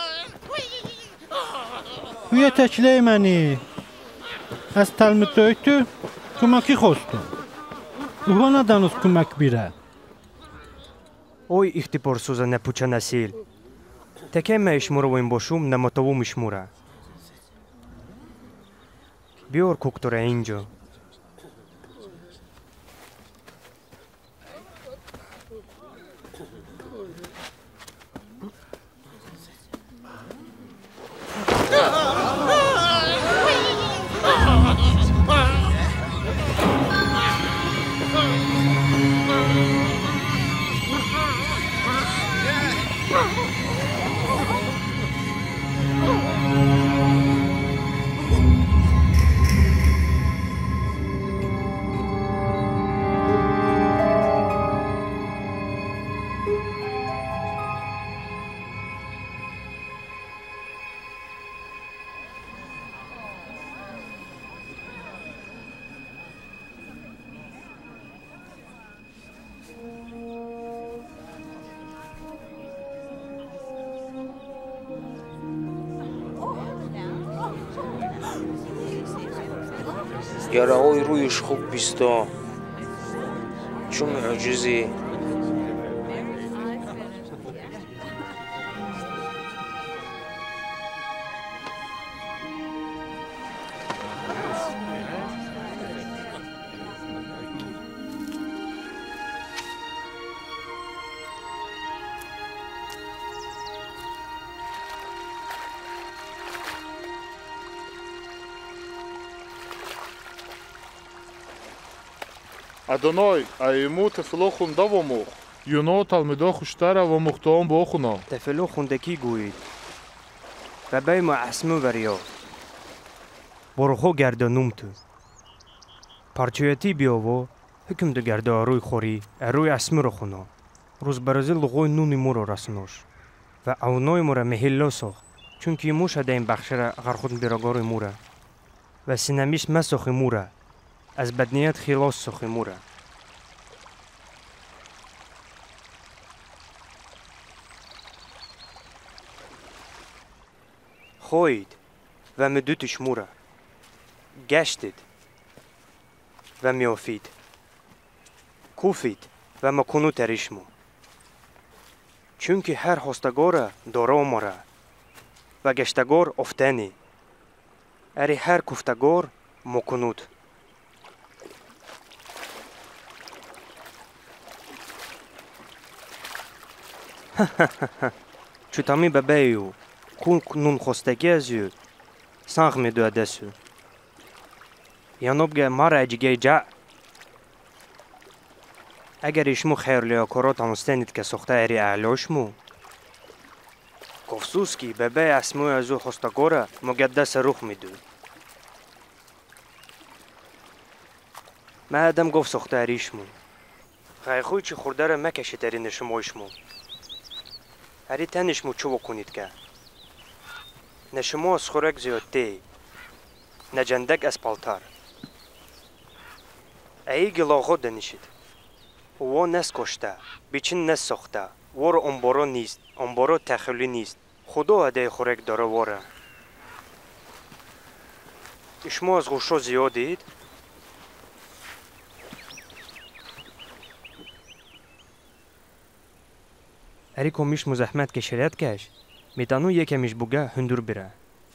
ویه تکلی منی از تلمتوی تو کمکی خواستم اوها ندانست کمک بیره. Ой, их ты порсуза не пуча насил. Таке ме ишмуровим бошум на мотову мишмура. Биор куктора инджо. яраҳои рӯиш хуб бисто чун меъҷизӣ Адоной, а ему тефло хунда вомух. Юно талмидо хуштара вомухтоон бохуна. Тефло хундакӣ гӯед. Бабаи мо асму барё. Борхо гардонум ту. Парчоятӣ биёво, ҳукм ду гарда арӯи хорӣ, арӯи асмуро хуно. Рӯзбарӯзӣ луғои нуни моро расонош. Ва авнои моро меҳилло сохт. Чунки мо шадаем бахшара ғархуд бирогори мура. Ва синамиш масохи мура. از بدنیت خلاص سخی موره. خوید و مدوتش موره. گشتید و میافید. کوفید و مکنو تریشمو. چونکه هر هستگاره داره موره و گشتگار افتنی. اری هر کوفتگار مکنود. چوتامی ببایو کون نون خستگی از یو سانخ می دو دستو یانوبگه مارا اجگه جا اگر ایشمو خیرلیا کرات همستنید که سخته اری اعلاشمو کفسوس کی ببای اسموی ازو خستگاره مگدس روخ می دو ما ادم گفت سخته اریشمو خیخوی چی خورده را مکشی تری نشمویشمو هری تنشمو چو بکنید که نشمو از خورک زیاده نجندک از پالتار ای گلاغو دنشید و نس کشته بیچین نس سخته وار انبارو نیست انبارو تخیلی نیست خدا اده خورک داره واره شما از غشو زیادید اری کمیش مزحمت که شریعت کش میتانو یکمیش بگه هندور بره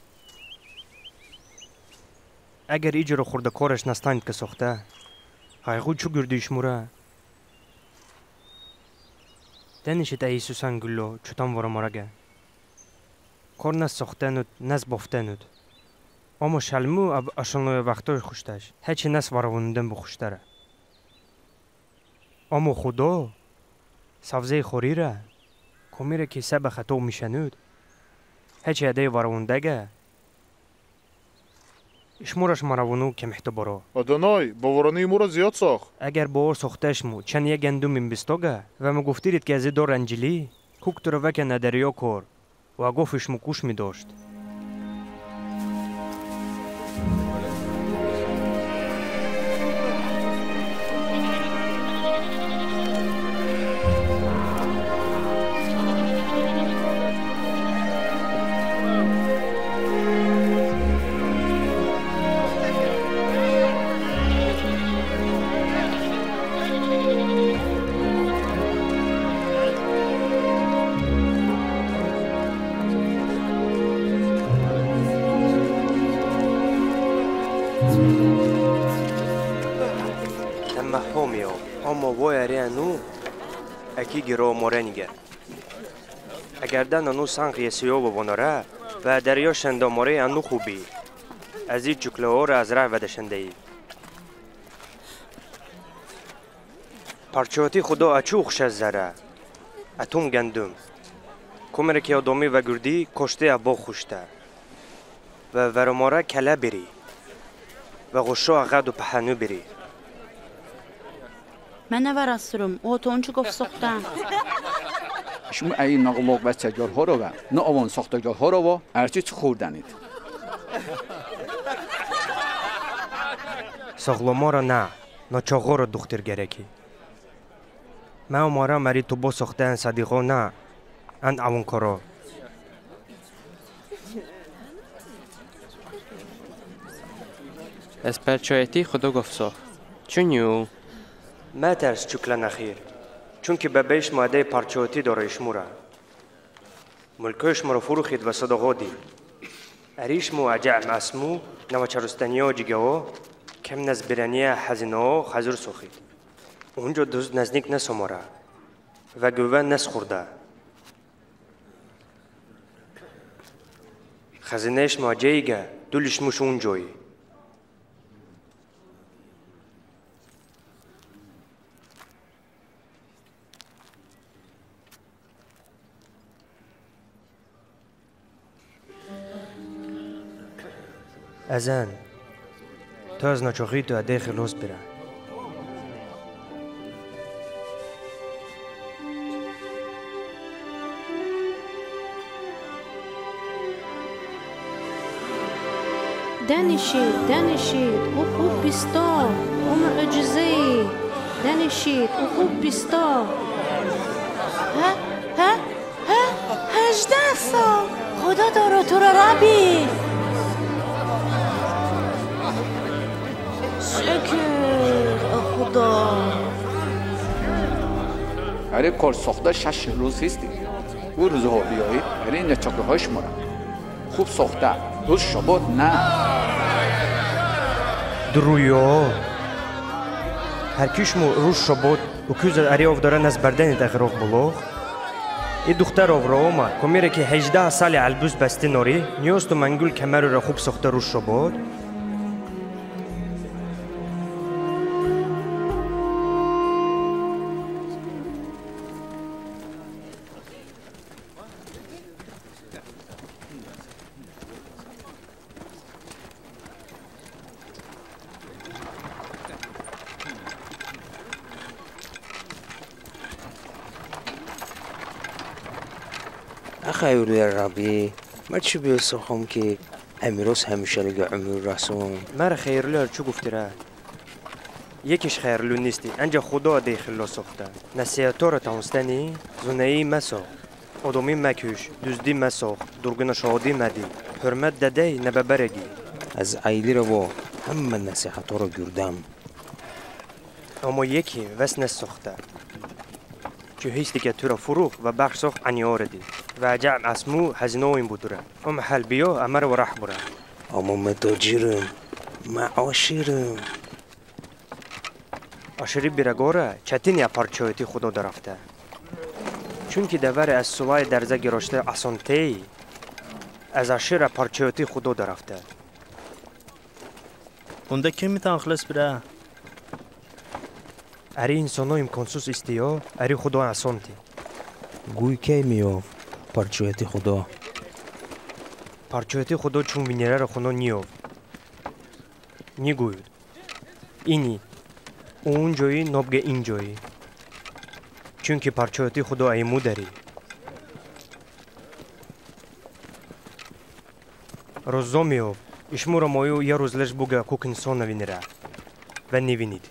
اگر ایجا رو خورده کارش نستاند که سخته خیخود چو گردیش موره دنشید ای سوسن گلو چوتان وارا مارگه کار نست سخته نود نست بافته نود اما شلمو اب اشانوی وقتای خوشتش هیچی نست واروندن بخوشتره اما خدا سبزه خوری را کمیره که سب خطا میشنود هیچی اده واروندگه اشمورش مراونو که محتبارا آدانای باورانی مورا زیاد ساخ اگر باور ساختش مو چند یک گندم این بستاگه و ما گفتیرید که از دار انجلی کوک تو رو وکه ندریا کار و گفتش مو کوش می داشت محومیو اما وای رینو اکی گرو مورنیگه اگر دن انو سانقی سیو ببوناره و دریا شنداماره انو خوبی از این چکله ها را از راه ودشنده ای پرچواتی خدا اچو خوش از زره اتون گندم کمره که آدمی و گردی کشته ابا خوشته و ورماره کله بری و غشا غد و پهنو بری من نورسترم او تو اونچه گفت سختم شما ای نقلاق و سجار ها رو و نه آوان ساختگار ها رو و ارچی چه خوردنید ساغلما را نه ناچاقا را دختر گرکی من و مارا مری تو با ساخته ان صدیقا نه ان اوان کارا از پرچایتی خدا گفت ساخت چونیو ما ترس چکله نخیر چون که به بیش ماده پرچواتی داره اشموره ملکش مرا فروخید و صدقا دید اریشمو عجع مسمو نو چرستنیا و جگاوا کم نزبرانیه حزینا خزر سوخید اونجا دوز نزدیک نسوماره و گوه نس خورده خزینهش ما جایگه دولش موش اونجایی ازن تو از ناچوخی تو اده خلاص بره دنشید دنشید او خوب بیستا او معجزه دنشید او خوب بیستا ها ها ها هجده سال خدا داره تو را ربی شکر خدا اره کار ساخته شش روز هستی او روزها بیایید اره نچاقه هاش مورم خوب ساخته روز شبات نه درویا هرکیشمو روز شبات و کوز اری آفداره نز بردن دغراق بلاغ ای دختر آورا آمد کمیره که هجده سال البوز بسته ناری نیاز تو منگول کمر را خوب ساخته روز شبات خیلی ربی من چی بیسخم که امیروز همیشه لگه عمر رسون مر خیرلو چو گفتی را یکیش خیرلو نیستی انجا خدا دیخلو سخته نصیحتو را تانستنی زونهی مسا آدمی مکوش دوزدی مساخ درگن شادی مدی حرمت دده نببرگی از عیلی را با همه نصیحتو را گردم اما یکی وس نسخته چو هیستی که تو را فروخ و بخش سخ عنیار دی و جعب اسمو هزینه این بودره ام حل بیا امر و رح بره اما متاجرم معاشرم آشری بیرگاره چتین یا پرچایتی خدا درفته چون که دور از سلای درزه گراشته اسانتی از آشیر پرچایتی خدا درفته اونده کی میتون خلاص بره؟ اری انسانو امکانسوس استیا اری خدا اسانتی گوی کی میاف پرچایتی خدا پرچایتی خدا چون وینیره را خدا نیاف نیگوید اینی اون جایی نبگه این جایی چون که پرچایتی خدا ایمو داری روزا میاف اشمو را مایو یه روز لش بگه کوک انسان وینیره و نیوینید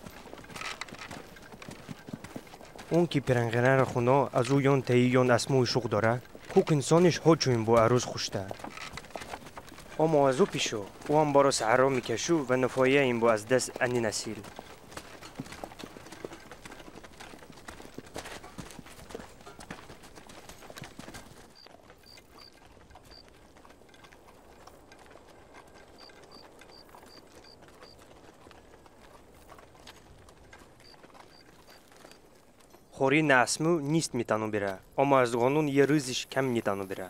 اون که پرنگنه را خدا از او یون تایی یون اسمو شوق داره کوک انسانش ها چون با عروض خوشته اما از او پیشو او هم برا سعرا میکشو و نفایه این با از دست انی نسیل خوری نسمو نیست میتانو بره اما از قانون یه روزش کم میتانو بره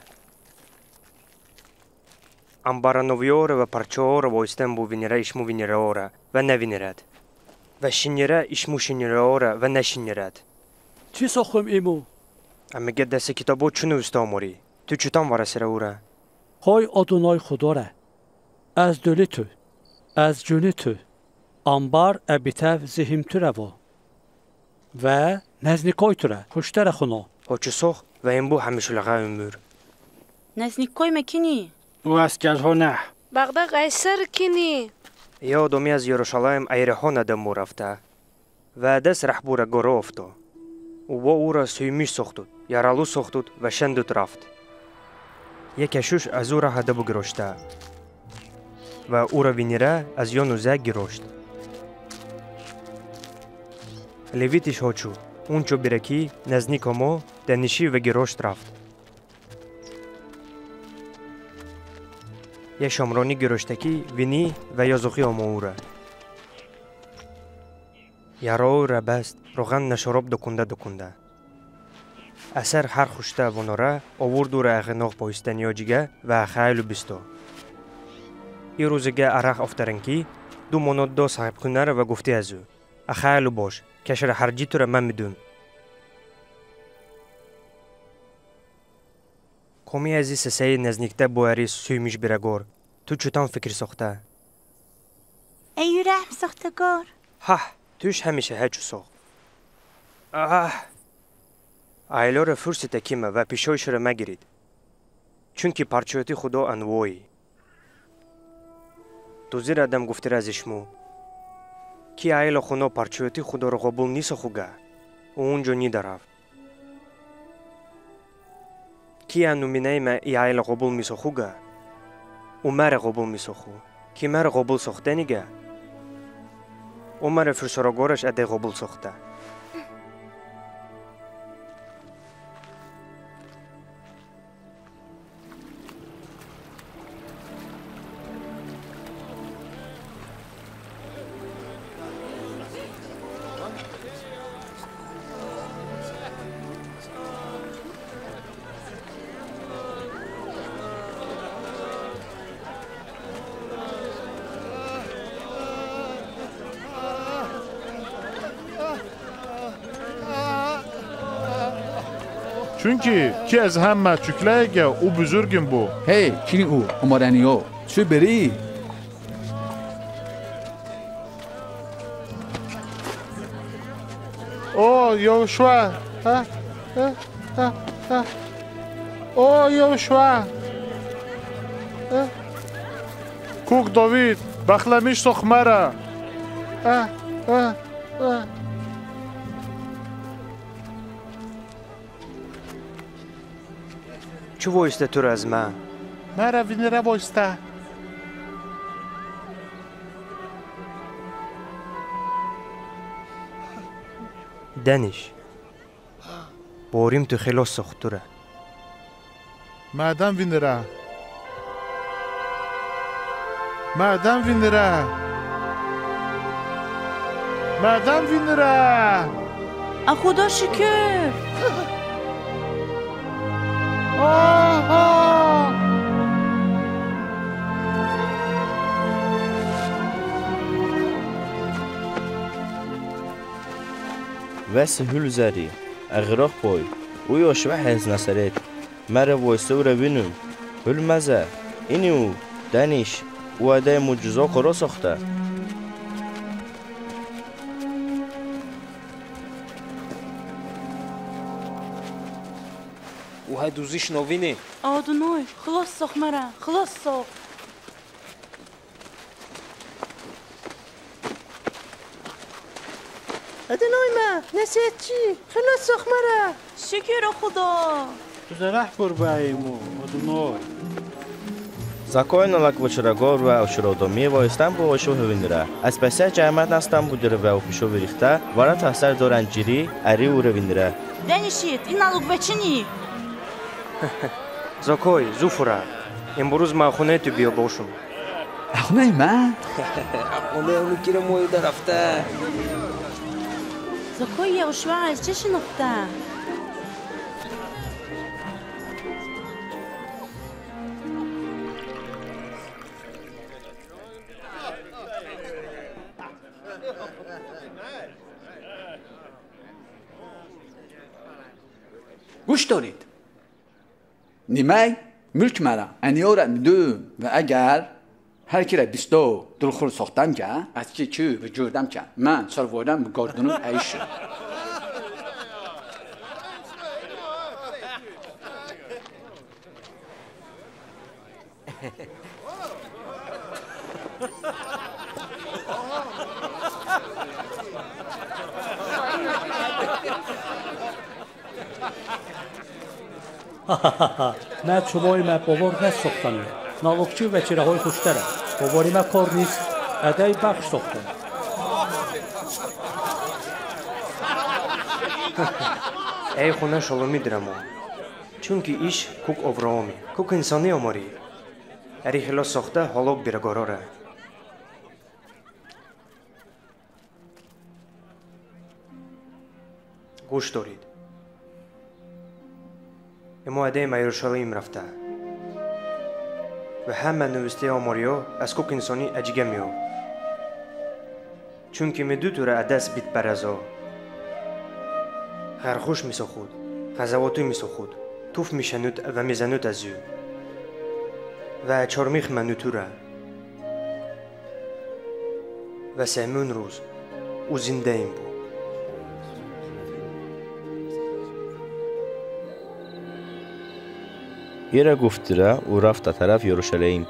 امبارانویوره و پرچهوره بایستن بو وینیره اشمو وینیره آره و نوینیرد و شینیره اشمو شینیره آره و نشینیرد چی ساخم ایمو؟ اما گه دست کتابو چونو استاموری تو چطان ورسره اوره؟ های آدونای خدا ره از دولی تو از جونی تو امبار ابیتف زهیم تو روا و نزنیکای تو ره خوشتر خونه ها چو ساخ و این بو همیشو لغه امور نزنیکای مکنی و اسکرها نه بغدا قیصر کنی یا آدمی از یروشلایم ایره ها ندمو رفته و دست رحبوره گره افتا او با او را سویمیش ساختود یارالو ساختود و شندود رفت یک کشوش از او را هدبو گراشته و او را وینیره از یانو زگ گراشت لویتش ها چو اون چو برکی نزنیک ما دنشی و گراشت رفت یه شامرانی گراشتکی وینی و یازوخی آما او را یارا را بست روغن نشراب دکنده دکنده اثر هر خوشته وناره آورد او را اغناق پایستن یا جیگه و خیلو بستا ای روزگه عرق افترنکی دو مناد دا صاحب خونه را و گفتی از او خیلو باش کشر هرجی تو را من میدون کمی از این سسه نزنیکته بواری سویمیش برگار تو چطان فکر ساخته؟ ای رحم ساختگار ها توش همیشه هچو ساخت آه ایلا را فرصت کیمه و پیشایش را مگیرید چون که پرچایتی خدا انوایی دوزیر آدم گفته را ازشمو کی ایلا خونه پرچایتی خدا را قبول نیست خوگه و اونجا نیده رفت کی انومینه ما ای ایلا قبول میسو خوگه او مره قبول میسو خو کی مره قبول ساخته نیگه او مره فرسراگارش اده قبول ساخته Çünki ki az hamma çükləyə o buzurgun bu. Hey, kini o? Umaraniyo. Çu beri? O, Yoshua. Ha? Ha? Ha? Ha? او یوشوا کوک داوید بخلمیش سخمره اه اه اه چو وایسته تو از من؟ مرا وینره وایسته دنش باریم تو خلاص سختوره مادام وینره مادام وینره مادام وینره خدا شکر آه آه وس هول زری اغراق بوی او یاشوه هز نصرت مره وایسته و روینون هول مزه اینی او دنیش او اده مجزا قرا ساخته او هدوزیش نوینه آدونوی خلاص ساخ مرا خلاص ساخ ادنای ما نسیت چی؟ خلاص ساخ مرا شکر خدا زرح بر بایمو ادنای زکای نلک و چراگار و اشرادامی وایستن با وشو هویندره از پسه جمعت نستن بودره و پیشو بریخته وارا تحصیل دارن جیری اری او رویندره دنیشید این نلوک بچینی زکای زوفره امروز ما خونه تو بیا باشم خونه من؟ خونه اونو کیر مویده رفته زکای یوشوه از چه شنفته گوش دارید نیمه ملک مرا انیاره میدون و اگر هر کی را بیستو دلخور ساختم که از چی چی و جوردم که من سروردم به گاردنون عیش نه چوبای ما باور نساختن نالوکچی و چیره های خوشتره باوری ما کار نیست ادای بخش ساختن ای خونه شلومی درمو چونکه ایش کوک ابراهامی کوک انسانی اماری اری خلاص ساخته حالا بیرگاراره گوش دارید اما اده ما یروشالیم رفته و همه نوسته آماریا از کوک انسانی اجیگه میو چونکه می دو توره ادس بیت برزا خرخوش می سخود غزواتو می سخود توف می شنود و می زنود از یو و چارمیخ منو توره و سیمون روز او زنده این بود یه گفتره و رفت طرف یروشلیم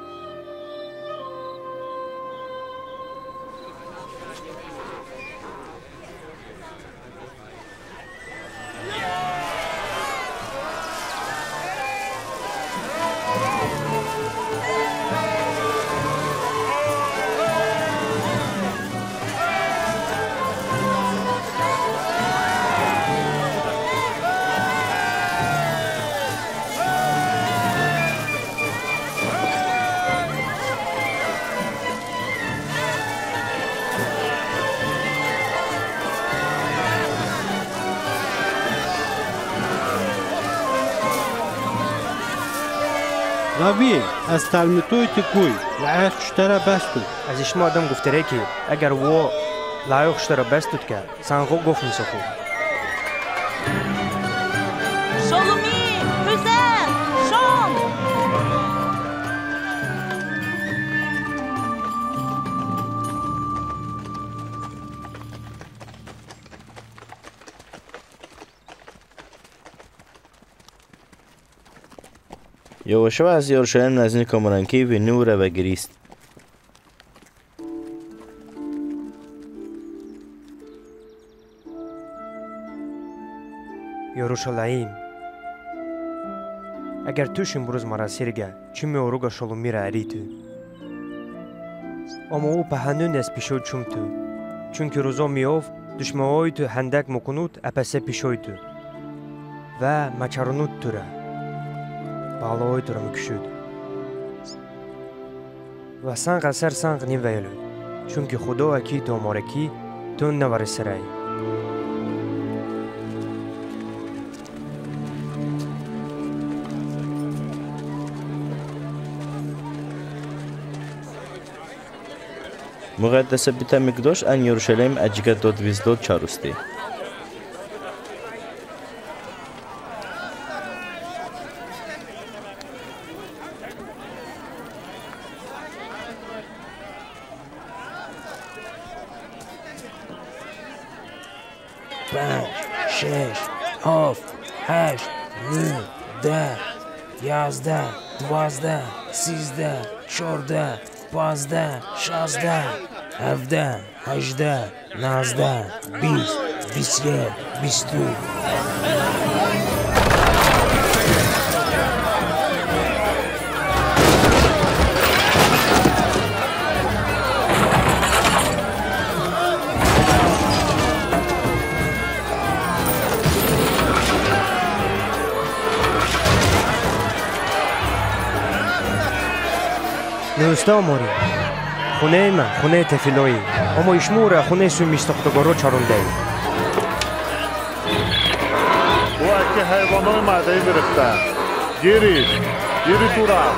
رابی از تلمیتوی تکوی لعه کشتره بستو از اشما آدم گفته که اگر و لعه کشتره بستو که سنخو گفت می سخو شلومی حسین شام یواشوا از یروشلیم نزدیک کامرانکی و نور و گریست. یروشلایم اگر توش امروز مرا سرگه چی می اوروگا شلومی را اری تو اما او به هنون از پیشوی چوم تو چون که روزا میاف دشمنای تو هندک مکنود اپسه پیشوی تو و مچرونود تو را بالاوی تو را مکشود و سنگ اثر سنگ نیویلود چون که خدا اکی تو مارکی تو نوار سرای مقدس بیت مقدس ان یروشلیم اجیگه داد ویزداد چارستی. پنج، شش، هفت، هشت، نه، ده، یازده، دوازده، سیزده، چهارده، پانزده، شانزده، هفده، هجده، نوزده، بیست، بیست و یک، بیست و دو. نوستا موری خونه من خونه تفیلایی اما ایشموره خونه سوی میستاختگارو چارونده او اکی حیوانای معدهی گرفتن گیرید گیرید تو را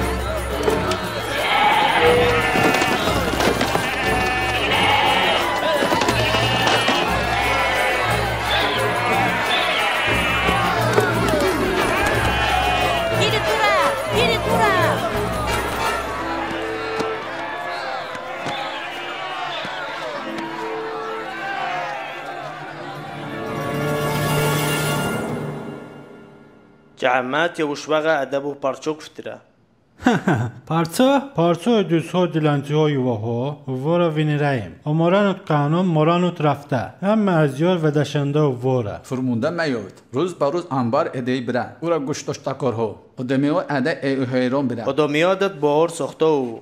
جعمات یوشواغا ادب و پارچو گفتره Parça, parça düzho dilenci های وها وارا وینرایم. امارانت قانون مرانت رفته. هم ازیار و دشنده و وارا. فرمونده میاد. روز با روز انبار ادهی بره. او را گوش داشته کارها. قدمیو اده ای حیران بره. قدمیادت باور ساخته و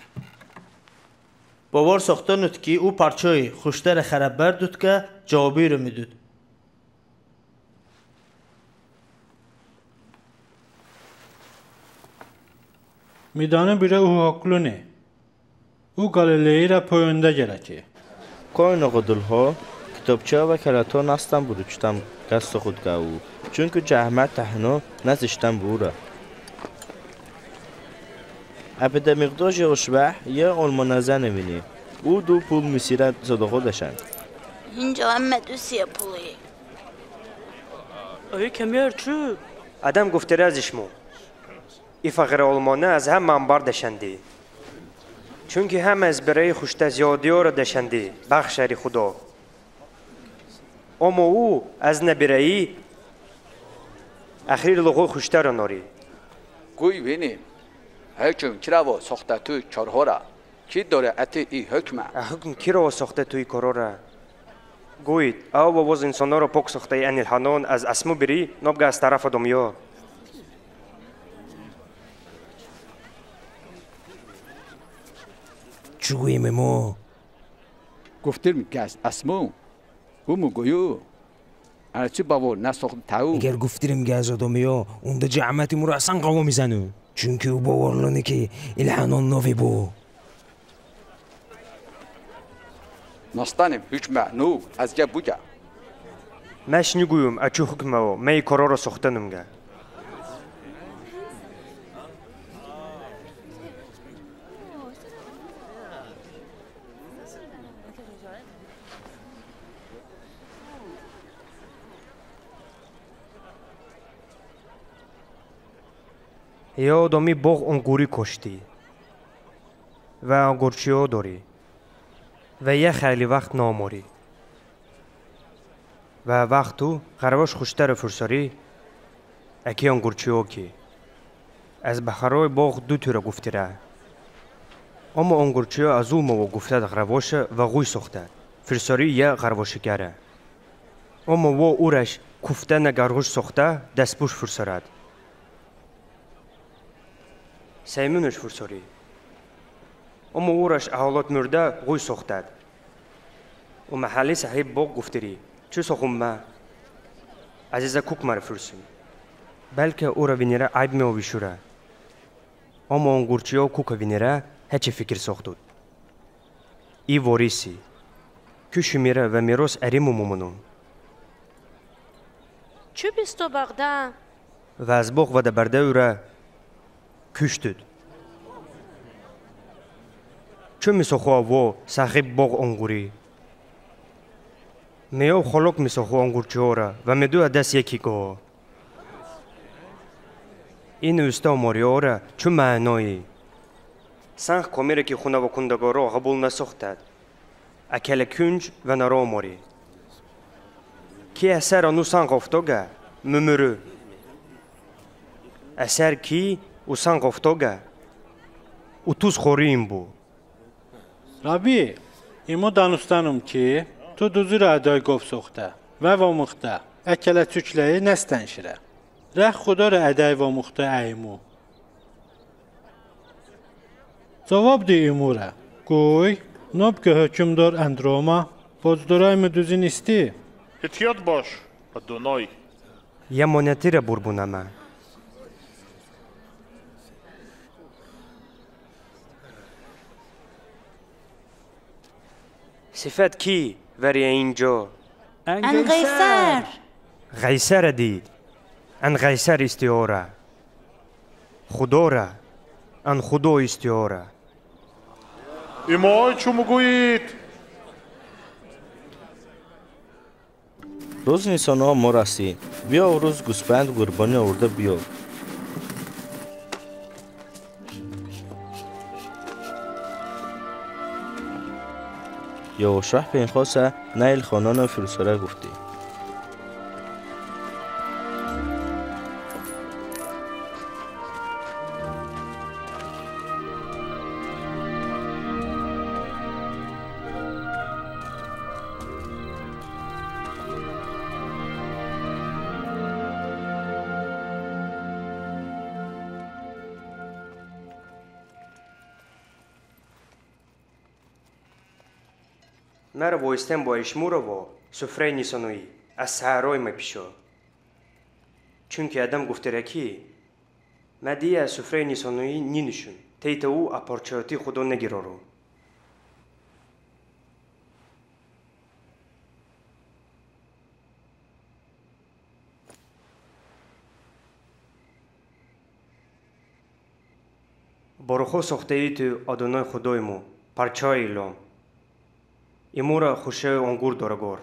باور ساخته نود که او پارچای خوشتر خراب بردود که جوابی رو میدود. میدانه بیره او حقلونه. او گالیلئی را پوینده گرکی. کوین قدل ها کتابچه و کلاتو نستم بروچتم گست خود گاو. چون که جهمت تحنو نزشتم بوره. ابدا مقداش یوشبه یه علمانزه نمینی. او دو پول مسیرت صدقه داشتن. اینجا همه دوسیه پولی. ای کمیار چو؟ آدم گفته رازش مو. ای فقر آلمانه از هم منبار دشندی چون که هم از برای خوشت زیادی ها را دشندی بخشری خدا اما او از نبرایی اخیر لغو خوشت را ناری گوی بینیم حکم کی را ساخته توی چارها را کی داره اتی ای حکمه حکم کی را ساخته توی کارا را گوید او باز انسان را پاک ساخته این الحنان از اسمو بری نبگه از طرف دنیا چگویم مو گفتیم که از اسمو او مگویو ارچی بابا نساخت تاو اگر گفتیم که از آدمیا اون ده جعمتی مو را اصلا قوا میزنو چون که او باورلانه که الحنان نوی بو نستانیم حکمه نو از گه بوگه مش نگویم اچو حکمه و می کارا را ساخته نمگه یه آدمی باغ انگوری کشتی و انگورچی ها داری و یه خیلی وقت ناماری و وقت تو قرباش خوشتر فرساری اکی انگورچی ها کی از بخرای باغ دو تورا گفتره. اما انگورچیا از او مو گفته غرواشه و غوی سخته. فرساری یه غرواشه گره. اما و اورش کفته نگرگوش سخته دستپوش فرسارد. سیمونش فرساری. اما اورش احالات مرده غوی سخته. و محلی صاحب باغ گفتری چه سخم ما؟ عزیزا کوک مر فرسون. بلکه اورا وینیره عیب می ویشوره. اما انگورچیا کوک وینیره هیچ فکر ساختود. ای واریسی. کشی میره و میراث اریم و ممنون. چه بیستو بغده؟ و از باغ و دبرده او را کشتود. چه میسخوا و صاحب باغ انگوری؟ میو خلق میسخوا انگورچیا را و میدو دست یکی گاه. این استا ماریا را چه معنایی؟ سنخ کامیره که خونه و کندگارا قبول نساختد. اکل کنج و نرا ماری. کی اثر آنو سنخ افتاگه؟ ممرو. اثر کی او سنخ افتاگه؟ او توز خوریم بو. رابی، ایمو دانستانم ki تو دوزور ادای گفت سخته و وامخته اکل تükleyi نستنشره. رخ خدا را ادای وامخته ایمو. Cavab de imura. Qoy, nab ki hökümdar Androma, pozdoray mı düzün isti? احتیاط باش ادونای. یه مونتی را بربونمه. صفت کی وری اینجا؟ ان قیصر. قیصر دی. ان قیصر استیاره. خدا را. ان خدا استیاره. ایمای چو میگویید؟ روز نیسان ها ما رسی. بیا و روز گوسپند قربانی آورده بیا. یا شرح به این خواسته نیل خانان فرساره گفتی. مرا وایستم با اشمورا و سفره نیسانوی از سهرای ما پیشا. چون که ادم گفته رکی مدیه از سفره نیسانوی نی نشون تیت او اپارچاتی خدا نگیرارو. بارخو ساخته ای تو آدونای خدای مو پرچای لام. ایمورا خوشه انگور دارگار.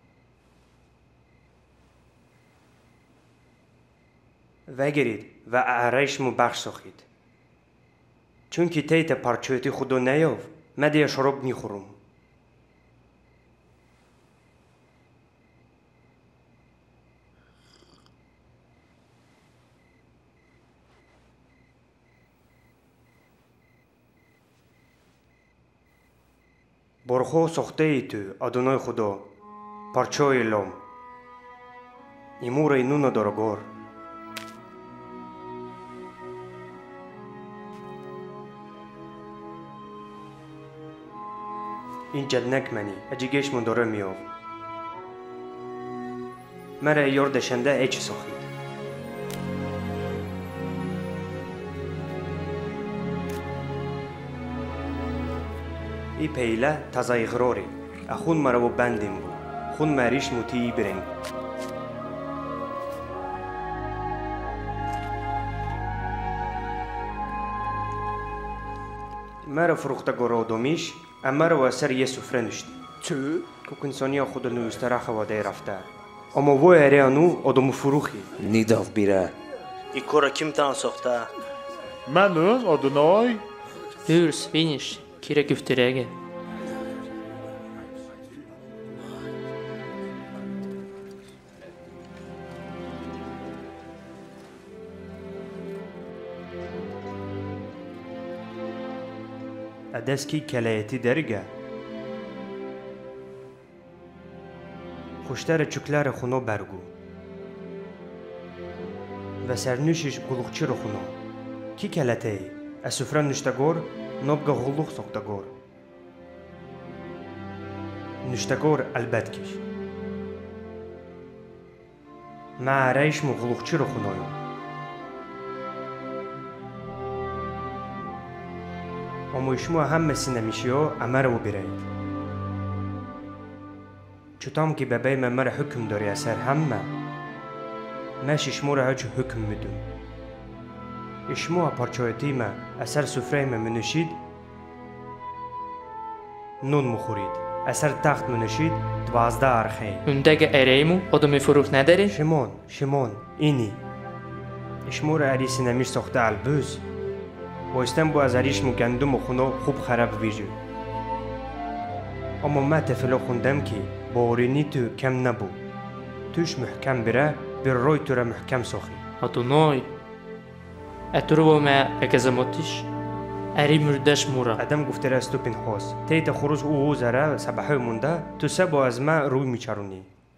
وگرید و اعرایش مو بخش ساخید. چون که تیت پرچایتی خدا نیاف مدیه شراب نیخورم. برخو ساخته ای تو آدونای خدا پرچای لام. ایمورا اینونا دارگار. این جدنک منی اجیگش من داره میاف. مرا ایار دشنده ایچ ساخید. ای پیله تازه اغراری. اخون مرا و بندیم بود. خون مریش موتی برنگ. مرا فروخته گرا دومیش اما رو اثر یه سفره نشتی. چه؟ که انسانی خود نوستره خواده رفته. اما وای هریانو آدمو فروخی. نیداف بیره. ای کورا کیم تان ساخته؟ منم ادونای. Hurs, vinnish, kira güfterege. ادسکی کلایتی درگه خوشتر چکلار خونو برگو و سرنوشش گلوخچی رو خونو کی کلته از سفره نشتگور نبگه غلوخ ساختگور نشتگور البت کش ما رایش مو غلوخچی رو خونویم اما اشمو هم سینمیشیو امر و برید چطام که ببای من مر حکم داری اثر همه ماش اشمو را هجو حکم میدون اشمو پارچایتی ما اثر سفره ما منشید نون مخورید اثر تخت منشید دوازده ارخین اندگه اریمو آدمی فروخ نداری؟ شمون شمون اینی اشمو را عری سینمیش ساخته البوز بایستم با از عریش مو گندم و خونو خوب خراب ویجو اما ما تفلو خوندم که بارینی تو کم نبو توش محکم بره بر روی تو را محکم ساخی آدونای اترو با ما اکزماتیش اری مردش مورا ادم گفته را استو پنخواست تیت خروز او او زره سبحه مونده تو سبا از ما روی میچرونی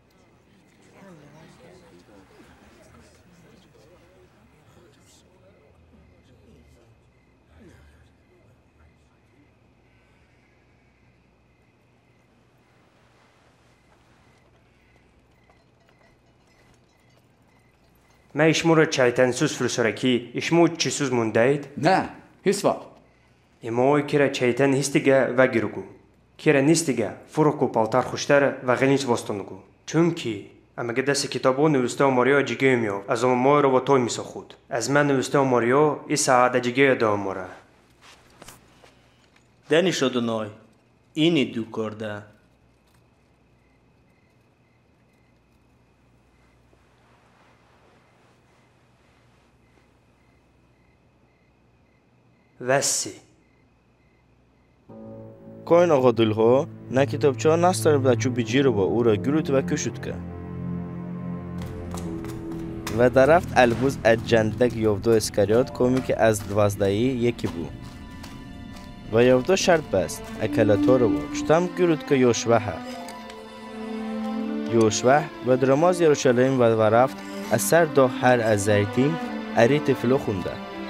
ما اشمو را چایتنسوز فرسورکی اشمو چیسوز موندهید؟ نه هیچ وقت اموی کرا چایتن هستیگه و گیرگو کرا نیستیگه فروکو پالتار خوشتر و غنیچ باستونگو چونکی اما دست کتابو نوشته ماریا جیگه میو از اما مای رو با توی میسا خود از من نوشته ماریا ای ساعت جیگه دا ماره دنیش آدونای اینی دو کرده وسی کوین آقا دلها نه کتابچه ها نستر بلچو بیجی رو با او را گروت و کشود که و درفت البوز از جندک یافدو اسکریات کومی که از دوازدهی یکی بود و یافدو شرط بست اکلاتو رو بود چطم گروت که یوشوه یوشوه و درماز یروشالیم و ورفت از سر دا هر از زیتیم اری تفلو خونده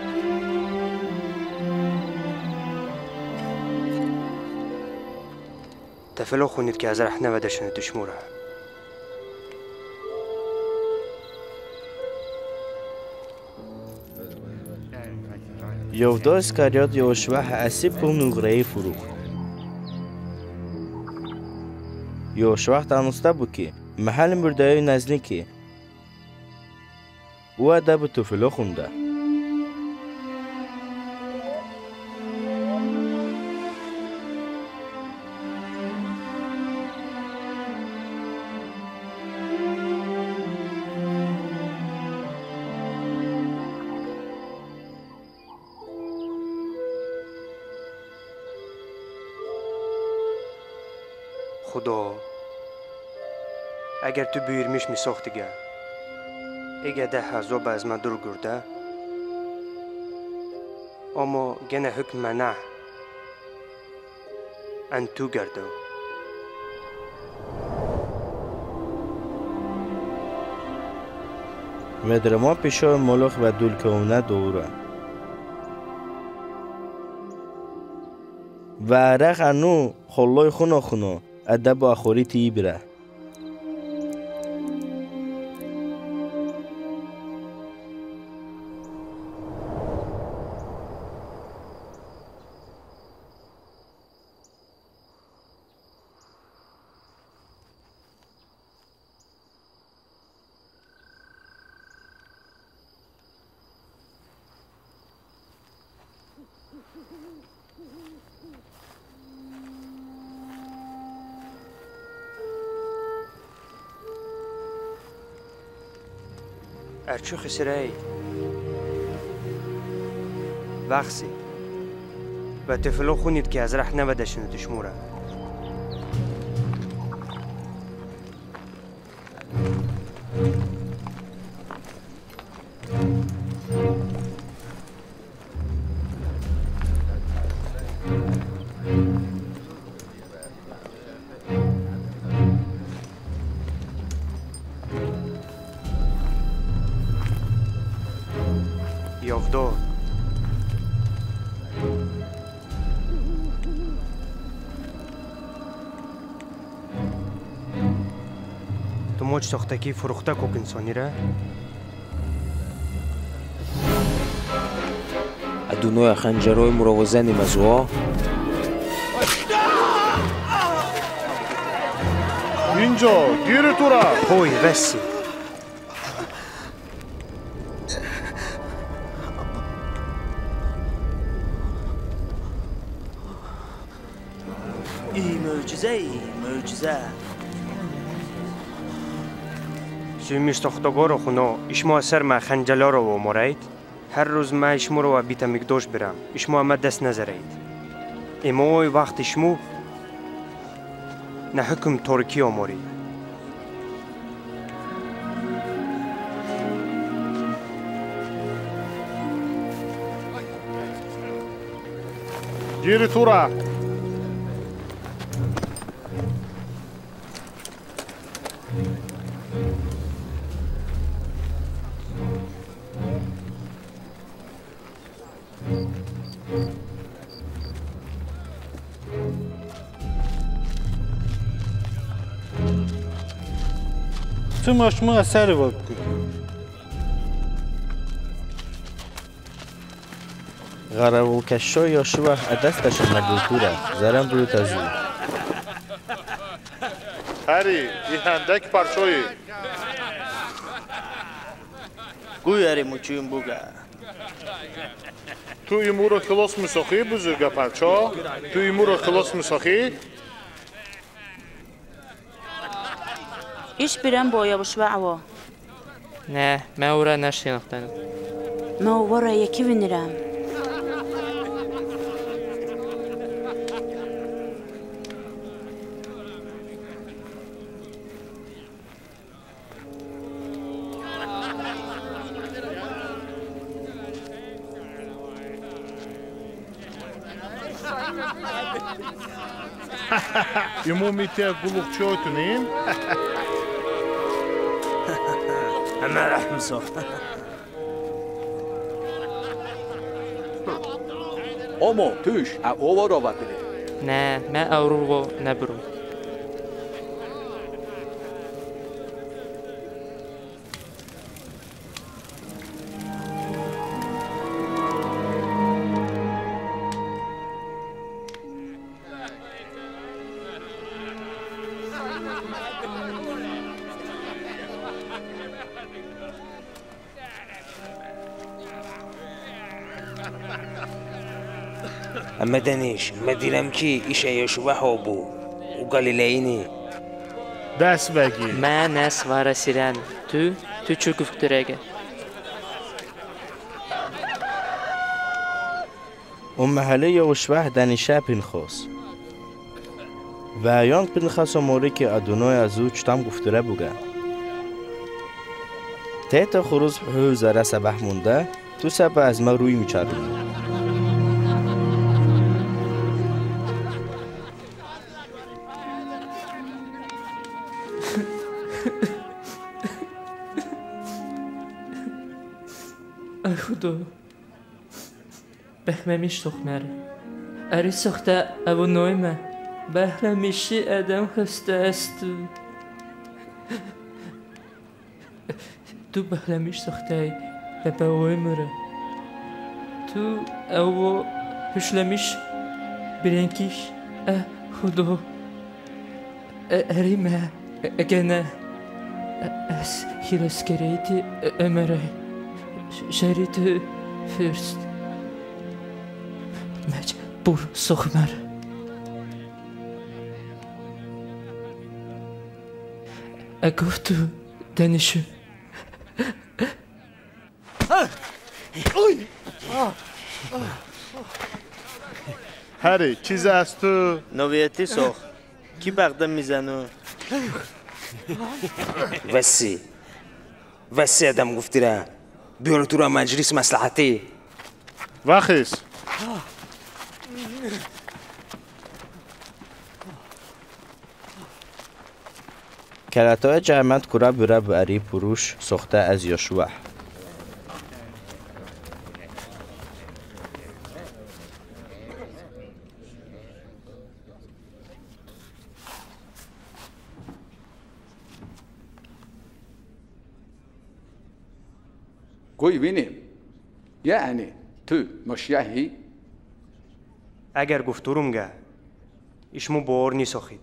تفلو خونید که از رحنه و دشنه دشموره یوفدا اسکریات یوشوه اسیب پل نوغرهی فروخت یوشوه دانسته بود که محل مردهی نزدیکی او ادب تفلو خونده خدا اگر تو بیرمیش می ساختیگه اگه ده هزار از من دور گرده اما گنه حکم منع ان تو گرده و درما پیشا ملخ و دولکونه دوره و رخ انو خلای خونو خونو ادب آخوری تی بره ارچو خسره وقسی و تفلو خونید که از رح نودشنو دشموره یافدار تو موج ساختکی فروخته کوک انسانی را ادونای خنجرهای مروزنی مزوا اینجا گیر تو را پوی وسی ای معجزه ای معجزه سویمیش ساختگار خونا اشما سر ما خنجلا رو و مرید هر روز ما اشما رو بیت مقداش برم اشما ما دست نزرید اموی وقت اشمو نه حکم ترکی آماری گیر تو را تو ماشمو اثر واب کن غرو کشا یا شوه دستش مگوتوره زرم برو تزو هری ای هندک پرچوی گویاری مچویم بوگه تو ایمو رو خلاص مساخی بزرگه پرچا تو ایمو رو خلاص مساخی ایش برم با یابش وعوا نه من او را نشناختم ما او را یکی بینیرم ایمو میتیه گلوخ چوی تونین همه رحم ساخت اما توش اوه را بکنه نه من او رو نبرم اما دانش ما دیرم که ایش یشوع ها بو و گالیلینی دست بگی من نس وارسیرن تو تو چو گفترگه اون محله یا وشوه دنیشه پنخواست و ایان پنخواست موری که ادونای از او چتم گفتره بگه تیتا خروز حو زره سبح مونده تو سبه از ما روی میچرونه ای خدا بخممیش سخمره اری سخته او نویمه بخممیشی ادم خسته است تو بخممیش سخته بباوی مره تو او پشلمیش برنکیش ای خدا اری ما اگه از خیلسکریتی امره شريط فيرست مجبور سخمر اگفتو دانشو هری چیز از تو نویتی ساخت کی بغدم میزنو وسی وسی ادم گفتیره بیارو تو را مجلس مصلحتی وخیس کلاتای جمعت کرا بره به اری پروش سخته از یشوع گوی بینیم یعنی تو مشیحی اگر گفتورمگه işmu boğur nisoxid.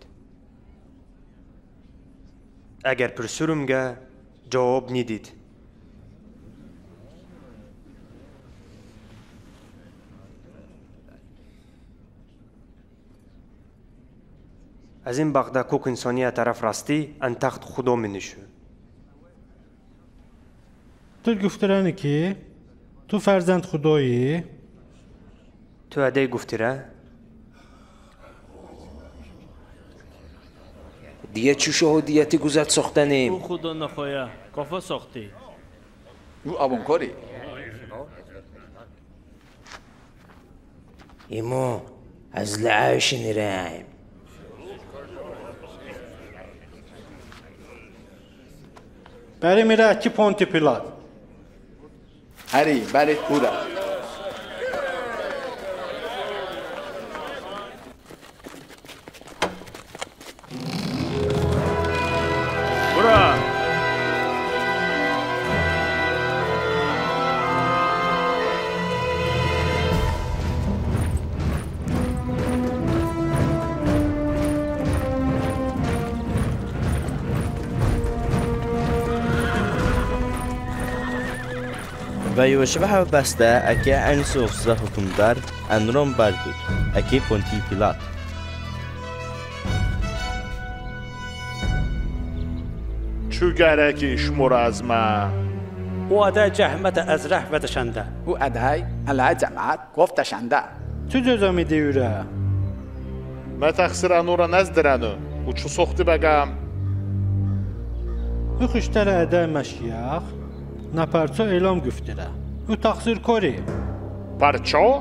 Eğer pürsürümge cevap nidid. از این بغدا کوک انسانیه طرف راستی ان تخت خدا منشو. تو گفترانی کی؟ تو فرزند خدایی؟ تو ادای گفتره؟ دیگه چو شهودیتی گذت ساختنیم؟ او خدا نخواهی کافه ساختی او آبانکاری ایمو از لعاش نرایم بری میره کی پونتی پیلات هری بری پورا برا و یوشبه بسته اکی انسوخ زه حکمدار انرام بردود اکی پونتی پیلات چو گرکی شمور از ما او ادای جهمت ازرح و دشنده او ادای علای جماعت گفت دشنده چو جزا میدیوره ما تقصیر انورا نزدرانو او چو سختی بگم او خوشتر ادای مشیخ نپرچا اعلام گفتره او تقصیر کاری پرچا؟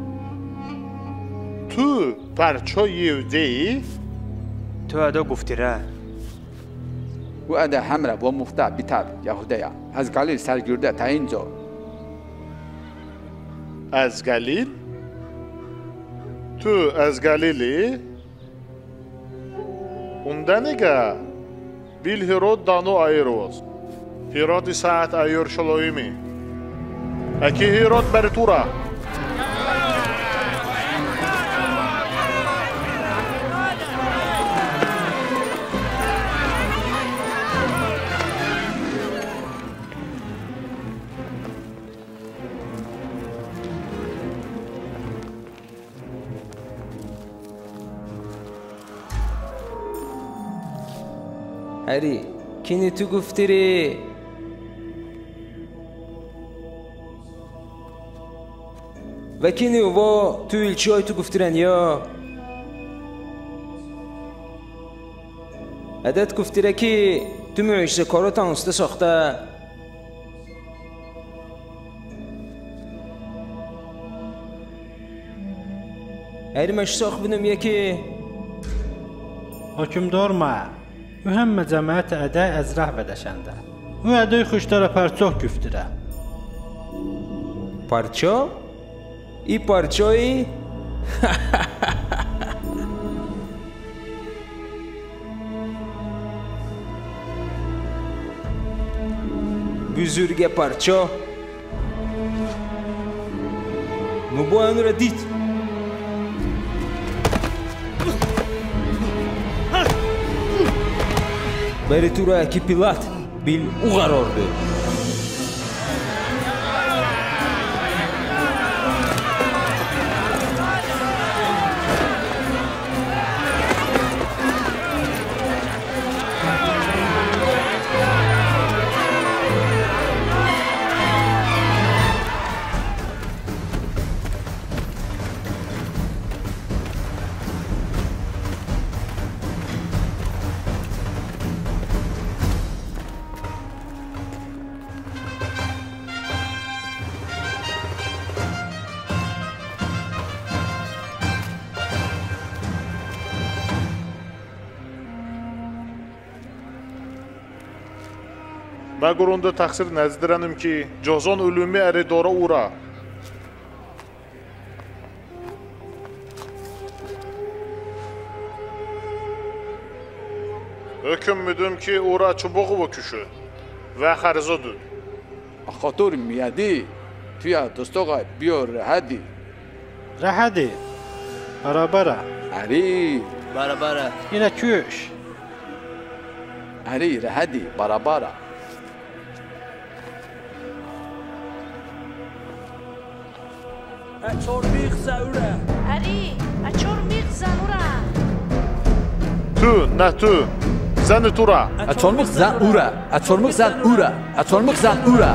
تو پرچا یهودی؟ تو ادا گفتره او ادا همراه با مفتا بیتر یهودیا از گلیل سرگرده تا اینجا از گلیل؟ تو از گلیلی؟ اونده نگه بیل هیرود دانو ایروز هیرود ساعت ایور شلویمی اکی هیرود بری تورا هری کینی تو گفتیری و کینی و تو ایلچی های تو گفتیرن یا عدد گفتیره که تو معجزه کارا تانسته ساخته هری مش ساخت بینم یکی حکمدار ما او هم جماعت ادای ازرح بدشنده او ادای خوشتر پرچاق گفتره پرچا؟ ای پرچایی؟ بزرگ پرچا نبو اون را دید بری تو را اکی پیلات بیل او قرار ده من گرونده تقصیر نزدیرنم که جازان علومی اری داره او را حکم میدم که او را چوباق بکشه و خرزا دود خاطر میادی توی دستاقا بیار رهدی رهدی برابره عری برابره یine küş عری رهدی برابره Çorbiq zəurə. Əri, əçormiq zənura. Tu, nə tu? Zəni tura. Açolmuq zən ura. Açolmuq zən ura. Açolmuq zən ura.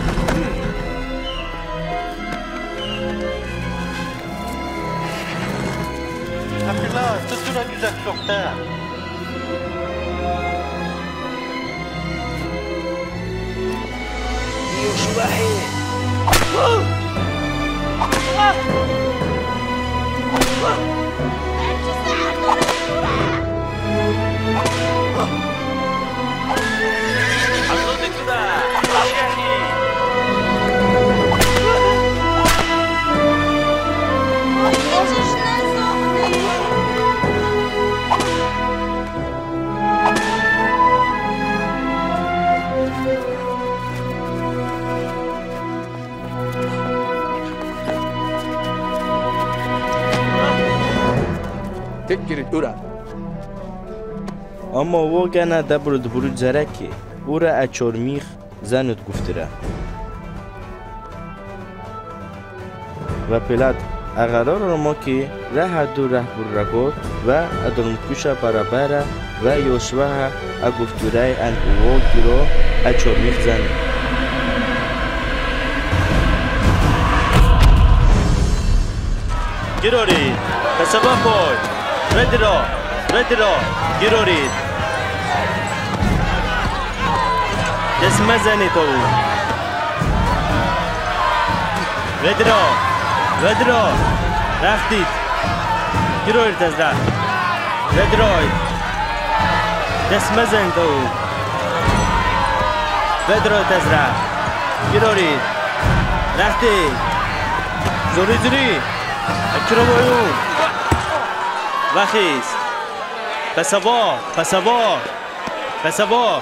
Kapılar, tutura güzel sokta. Yoşbahi. Tek girit ura. اما و گنه دبرد برود زرکی او را اچارمیخ زند گفتره و پلد اغرار را ما که ره دو ره بر رگات و ادرمکوش برابره و یوشوه اگفتره ان اوال گیرا اچارمیخ زند گیرارید حسابا پای ردرا ردرا گیرارید دست مزنید او ردرا ردرا رفتید گیرارید از رفت ردرای دست مزنید او ردرایید از رفت گیرارید رفتید زوری زوری اکرا بایون وخیز پسوا پسوا پسوا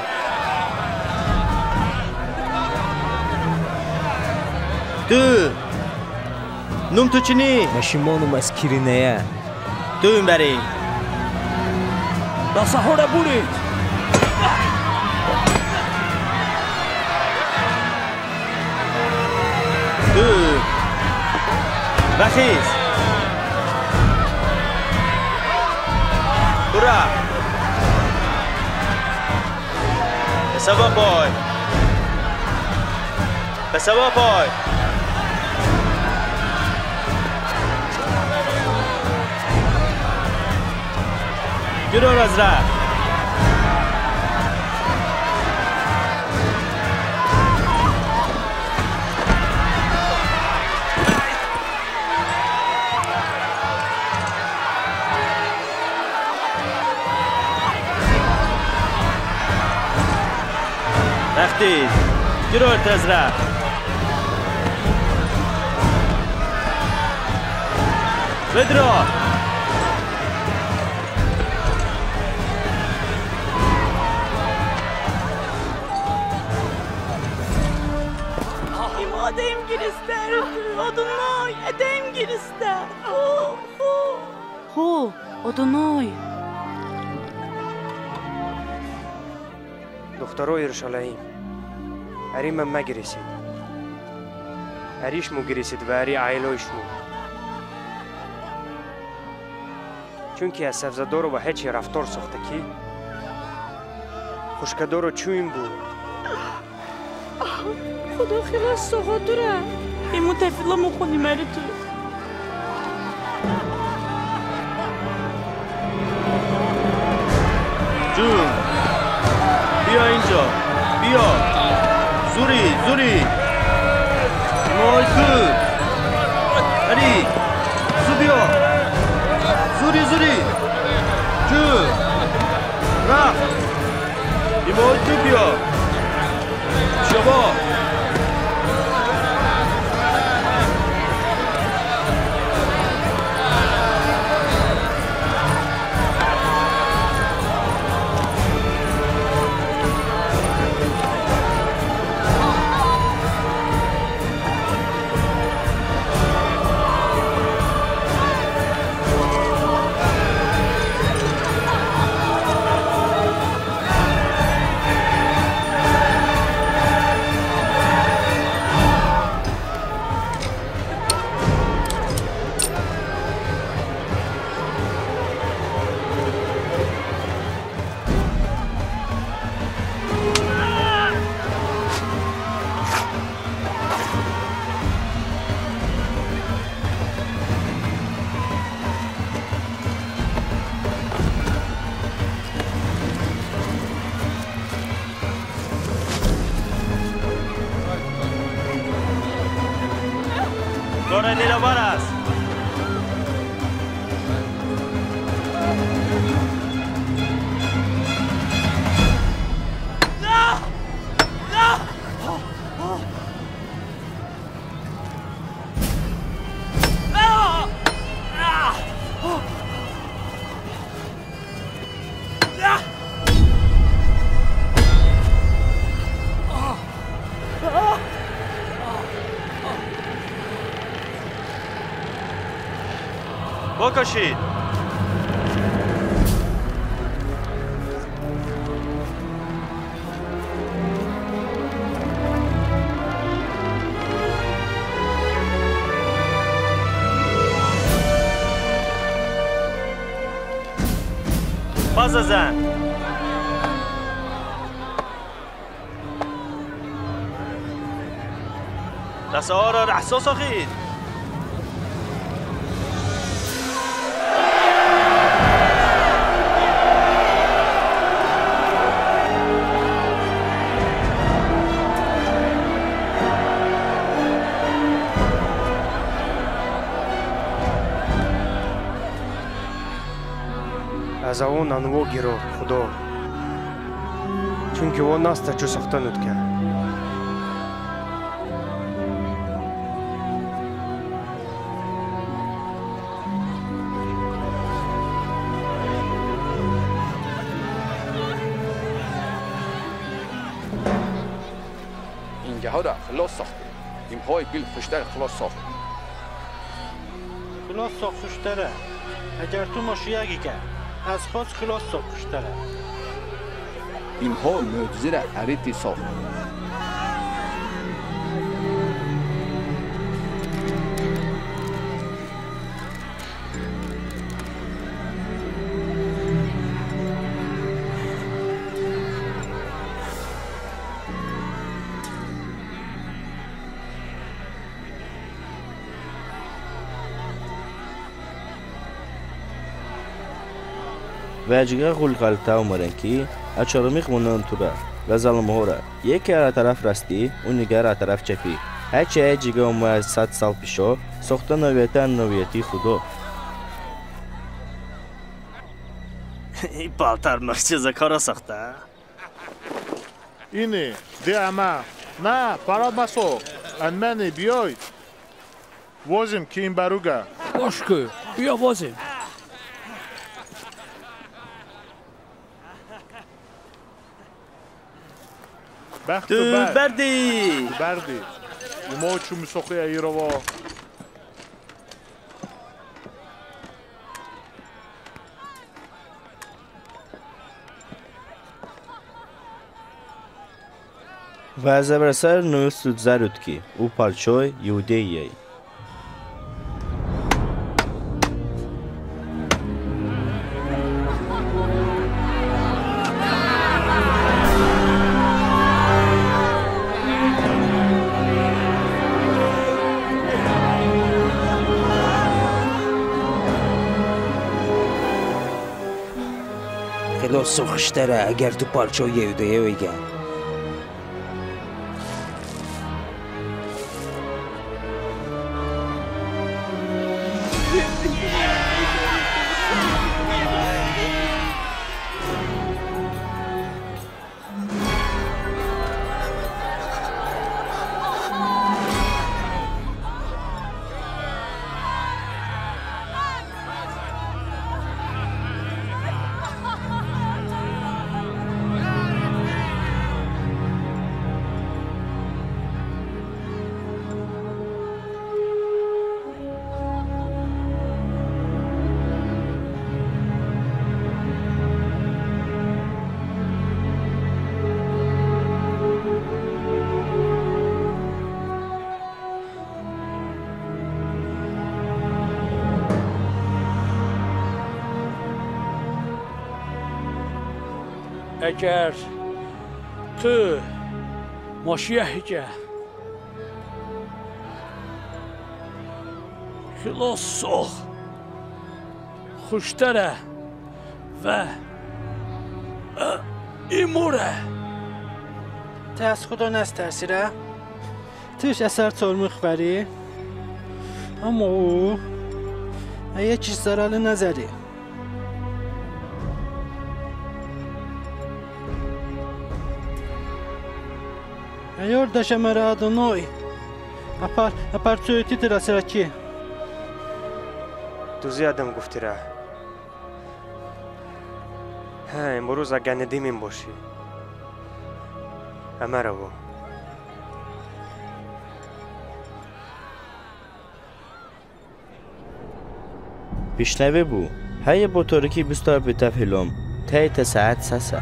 تو نوم تو چنی؟ مشیمانم از کیرینه تو این بری Da sahora burid. تو وخیز برا پسوا پای پسوا پای گرار از رفت رفتید گرار از رفت بدرا Adem giriste, Odunay, Adem giriste. Ho, ho. Ho, Odunay. دخترای یروشلایم اری من مگریسید اریش مو گریسید و اری عائلایش مو چونکی از سبزدار و هیچی رفتار ساخته کی خوشکدار و چوین بود خدا خلاص سخاطره ایمو تفیلا مخونی مری تو جون بیا اینجا بیا زوری زوری مایسو علی زو بیا زوری زوری جون رفت ایمایسو بیا شبا کار نیلابر است. بکشید. بزن. دست ها را رحسا ساخید. از اون انو گیرو خدا چونکه اون ناست چو ساختن ات کرد. اینجا ها را خلاص ساخته. این پای بیل خوشتر خلاص ساخت. خلاص ساخت خوشتره. اگر تو ماشیگی کرد از خود خلاص ساخت خوشتره. اینها معجزه را عریتی ساخت. وجگه غلقلته اومدن که اچارمیق موندن تو را و ظلم ها را یکی از طرف راستی و دیگر از طرف چپی. هرچی ای جگه اومد صد سال پیشا ساخته نویت نویتی خدا. این بالتر مخچیزه کارا ساخته. اینه ده اما نه پرا مسو انمنی بیاید وازیم که این بروگه باش که بیا وازیم. بخت تو بر بردی بردی ما چون مسخه ای رو با و از برسر نوستود زرود که او پالچوی یوده یی. خلاص خوشتره اگر تو پارچه یهوده بگن. اگر تو ماشیه خلاص ساخت خوشتره و ایموره تو از خدا نسترسیره؟ توش اثر ترمخ بری؟ اما او یه چیز سراله نظری ایار دشه مره ادونای اپر اپر چویتی ترا سرکی دوزی آدم گفتی را ها امروز اگه ندیمیم باشی اما رو پیشنوه بو هی با تارکی بستا به تفهلم تای تا ساعت سسه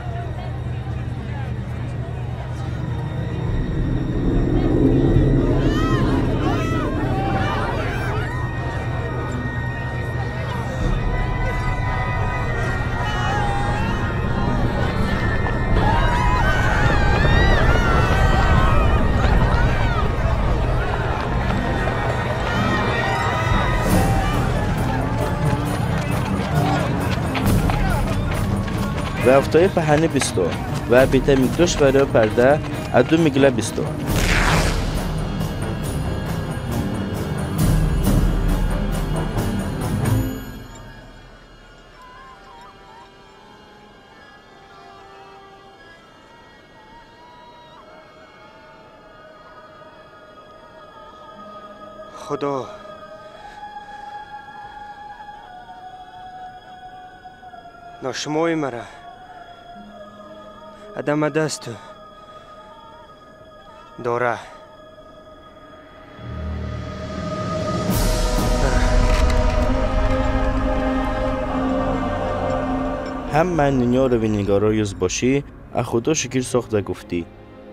و افتای پهنه بیستو و بیتا میکروش برای پرده ادو میگله بیستو خدا ناشموی مرا ادم دست دوره هم من نیا رو نگارا یوز باشی از خدا شکر ساخته گفتی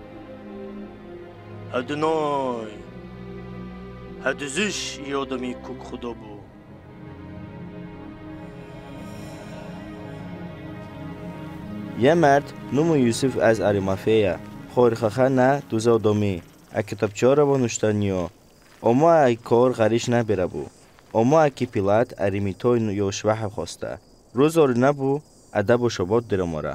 ادونای هدوزش یادمی کوک خدا بو یه مرد نوم یوسف از اریمافیا خورخخه نه دوزا دومی ا کتابچه را بنوشتنیو اما ای کار غریش نبره بو اما اکی پیلات اریمیتوی یوشوح خواسته روز اور نبو ادب و شبات درماره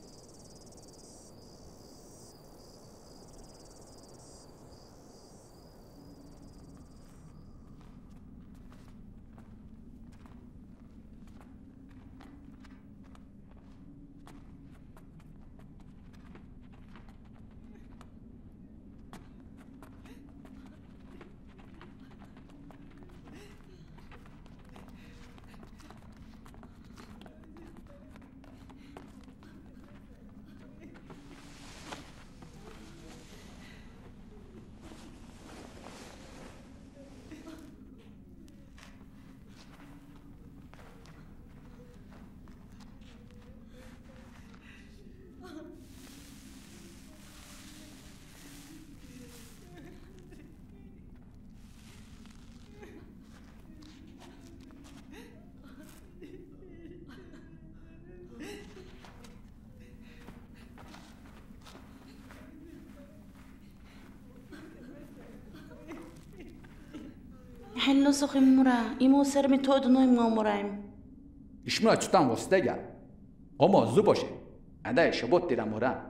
حلو سخي مرا إيمو سرمي تودنوي مامورايم İşmira tutan vasıta gel. Ama zı başı. Eda şabot dira mora.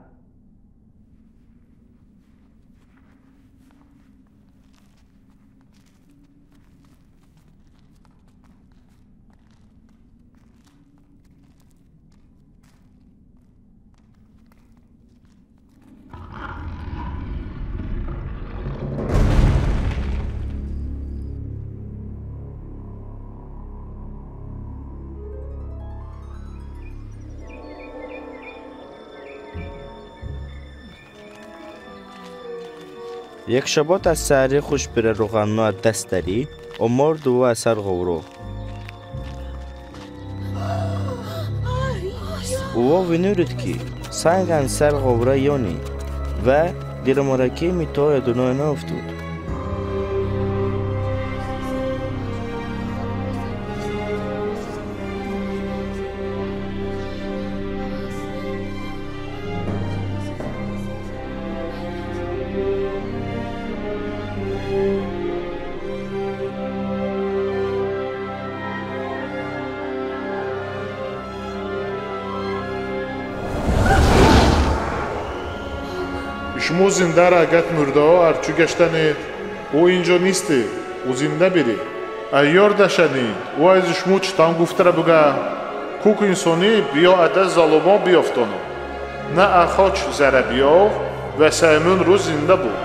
یک شبات از سهری خوش بره روغنو دست داری و مرد و اثر غورو او وینورد کی سنگن سر غورا یونی و دیرمارکی میتای دونای نافتود شما زنده را اگت مرده ها ارچو گشتنید او اینجا نیسته او زنده بری айёр дашанид ва аз шумо читам гуфтара буга кук инсонӣ биё ада заломон биёфтону на ахоч зара биёв ва саймун рӯз зинда буд.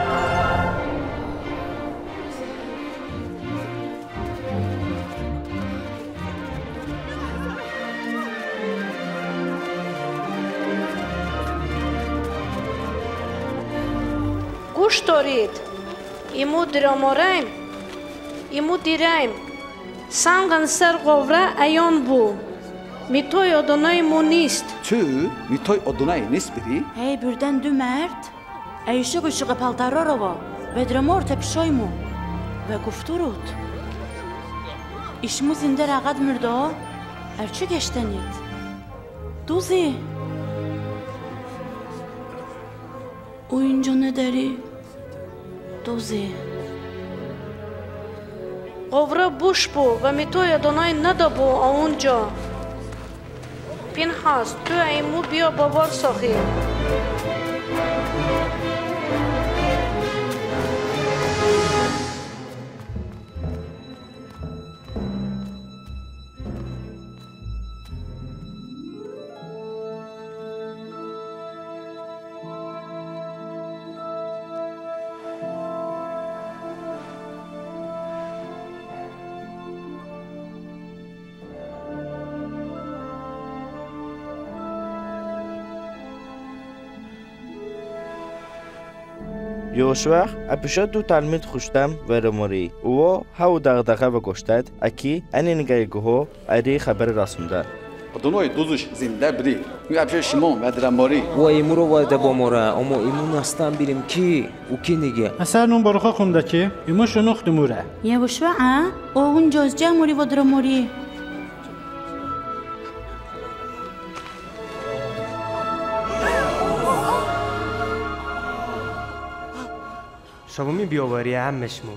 گوش دارید ایمو دراماریم ایمو دیریم سنگن سر قوره ایان بو میتوی ادونای مو نیست تو میتوی ادونای نیست بری؟ Hey birden dü mert. Eyşik ışığı paltarı araba. Ve dramor tepşoy mu? Ve gufturut. İşmu zinde rağad mırda. Erçü geçtenit. Duzi. Oyuncu ne deri? Duzi. قوره بوش بو و میتوی ادونای ندا بو اونجا پینحاس تو ایمو بیا بابار ساخی یوشوخ اپیشاد دو تلمید خوشتم و رموری او هاو دغدغه و گشتد اکی انی نگایگوه اری خبر رسونده ادونای دوزش زنده بری می اپیشاد شیمون و دراماری و ایمو رو وعده باماره اما ایمو نستن بریم کی و کی نگه اثر نون برخا خونده که ایمو شنوخ دموره یه بشوعه اون جزجه موری و دراموری شبومی بیاوری همشمون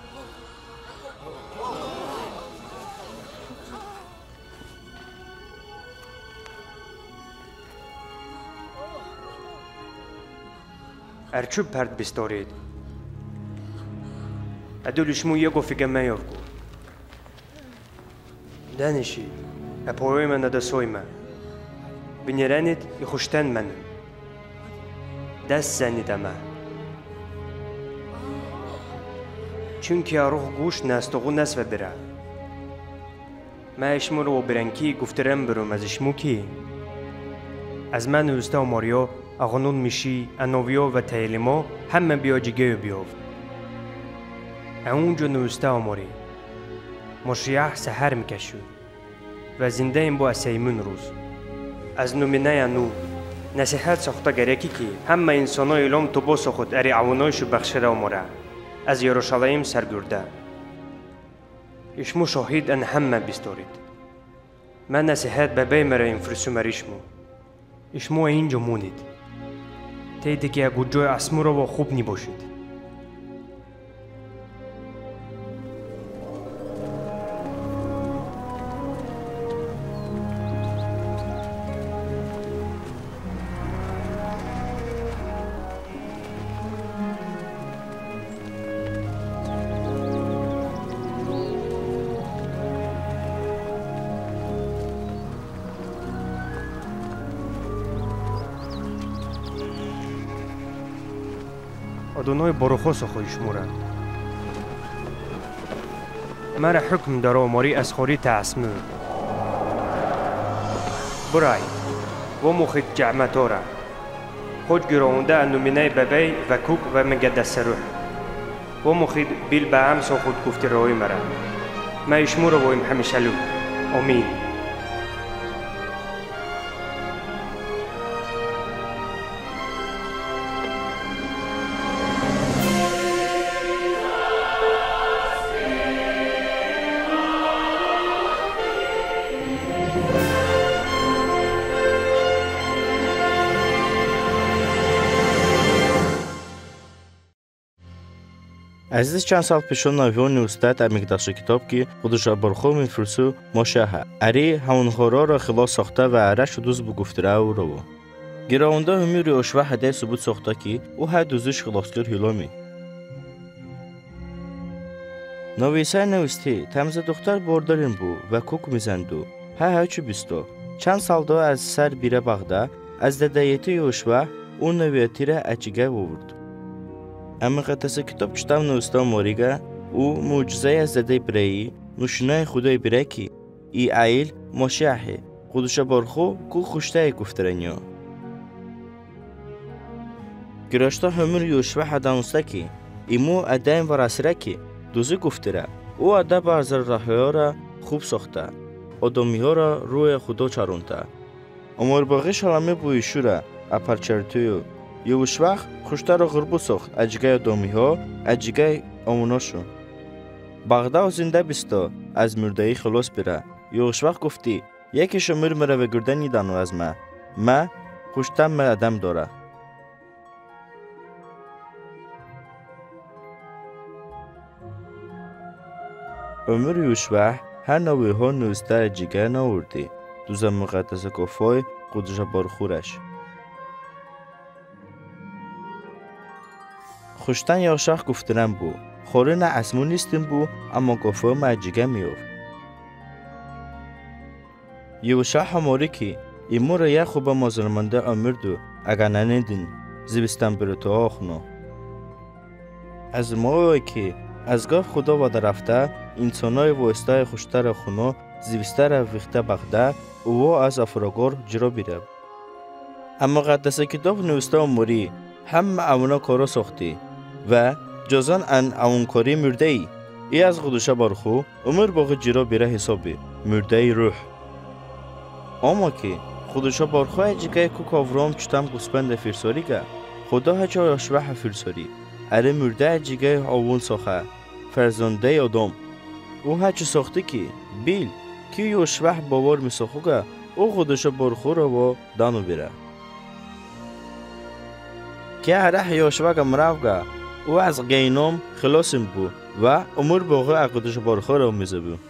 ارچوب پرد بستارید ادولشمو یه گفت گمه یارگو دانشی اپاوی من ادا سوی من بنیرانید یخوشتن منم دست زنید اما چونکه روح گوش نستغو نسو بره ما اشمو رو برنکی گفترم برم از اشمو کی از من اوستا و ماریا اغنون میشی انویو و تیلیمو همه بیا جگه بیاف اونجا نوستا و ماری مشیح سحر میکشو و زنده این با سیمون روز از نومینه نو نصیحت ساخته گرکی که همه انسانای علم تو باسا خود اری عوانایشو بخشره و ماره از یروشلایم سرگرده اشمو شاهید ان همه بستارید من نصیحت به بی مره انفرسو مریشمو اشمو اینجا مونید تیده که اگو جای اسمو رو خوب نی باشید ادونای بروخوس خویش موره مرا حکم داره ماری از خوری تعصمه برای و مخید جعمتاره خود گرونده انومینه ببی و کوک و مقدس روح و مخید بیل به همسا خود گفتی روی مرا ما اشمو رو بایم همیشه لو آمین عزیز چند سال پیشون نویون استاد امیگداش کتاب که خودش برخو میفرسو ماشه اری همون خورا را خلاص ساخته و ارش دوز بو گفتره او رو گراونده همیری اشوه هده ثبوت ساخته که او هر دوزش خلاصگر هلامی نویسای نویستی تمز دختر بردارین بو و کوک میزندو ها ها چو بیستو چند سال دا از سر بیره باغدا از ددایتی یوشوا اون نویتی را اچیگه وورد اما قطعه کتاب چتام نوستا موریگا او معجزه از دده برایی نشونه خدای بره کی ای عیل مشیحه خودش برخو کو خوشته گفترنیو گراشتا همر یوشوا حدانسته کی ایمو ادایم و راسره کی دوزی گفتره او ادا بازر راهیا را خوب ساخته آدمی ها را روی خدا چرونده امور باقی شلمه بوی شوره اپرچرتیو یوشوا خوشته را غربو ساخت اجگه آدمی ها اجگه آموناشو باغدا و زنده بیستا از مردهی خلاص بره یوشوا گفتی یکی شمر مره و گردن نیدانو از ما ما خوشتم من ادم داره امر یوشوا هر نوی ها نوزده جگر ناوردی دوزم مقدس گفای قدرش بارخورش خوشتن یاشخ گفترم بو خوره نه اسمو نیستیم بو اما گفای مجیگه میوف یوشا هماری که ایمو را یه خوبه مازرمانده امردو اگه ننیدین زیبستن براتو آخنو از ماهی که از گاه خدا و درفته انسانای وایستای خوشتر خونو زیبستر ویخته بخده او از افراگار جرا بیره اما قدس کتاب نوسته اموری همه اونا کارا ساختی و جزان ان اون کاری مرده ای ای از خودشه برخو عمر باقی جرا بیره حسابی مرده روح اما که خودشه برخو اجگه که کافرام چتم گسپند فیرساری که خدا هچه یاشوه فیرساری اره مرده اجگه آون ساخه فرزنده آدم او هچه ساخته که بیل که یاشوه باور می ساخو که او خودشه برخو را با دانو بیره که اره یاشوه که مراو که او از گینام خلاصیم بو و امور باقی اقدش برخو را میزه بو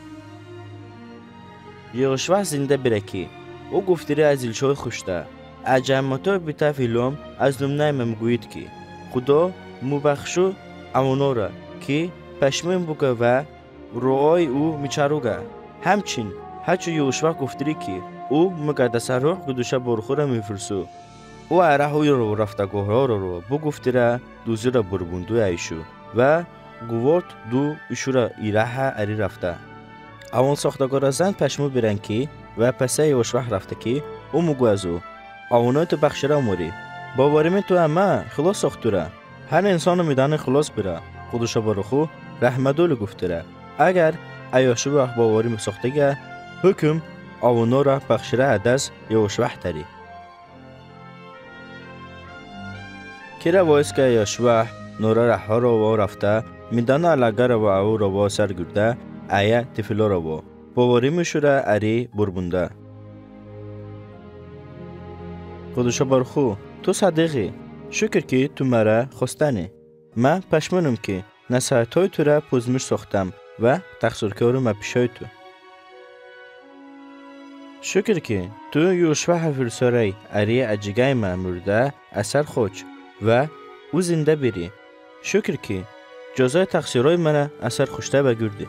یاشوه زنده بیره که او گفتیره از ایلشای خوشته اجمعتا بیتا فیلم از نمنای ممگوید که خدا مبخشو امونا را که پشمین بوگه و روای او میچاروگه همچین هچو یوشوا گفتیری که او مقدس روح قدوشه برخو را میفرسو او اره های رو رفتگاه ها رو بو گفتیره دوزی را بربوندو ایشو و گوارد دو ایشو را ایره اری رفته اون ساختگار زن پشمو بیرن که و پسه یوشوا رفته که او مگو از او اونای تو بخشره اموری باوریم تو اما خلاص ساختوره هر انسان میدانه خلاص بره خودش برخو رحمدول گفتره اگر ایاشو باوریم ساختگه حکم اونا را بخشره عدس یوشوا تری که روایست که ایاشو نورا رحا را رفته میدانه علاقه را و او را سرگرده ایه تفلا را با باوریم شوره اری بربونده خودشا برخو تو صدیقی شکر که تو مرا خواستنی من پشمانم که نصیحت های تو را پوزمش ساختم و تقصیرکارم پیشای تو شکر که تو یوشوا فیرساری اری اجگای من مرده اثر خوچ و او زنده بری شکر که جزای تقصیرهای من اثر خوشته بگردی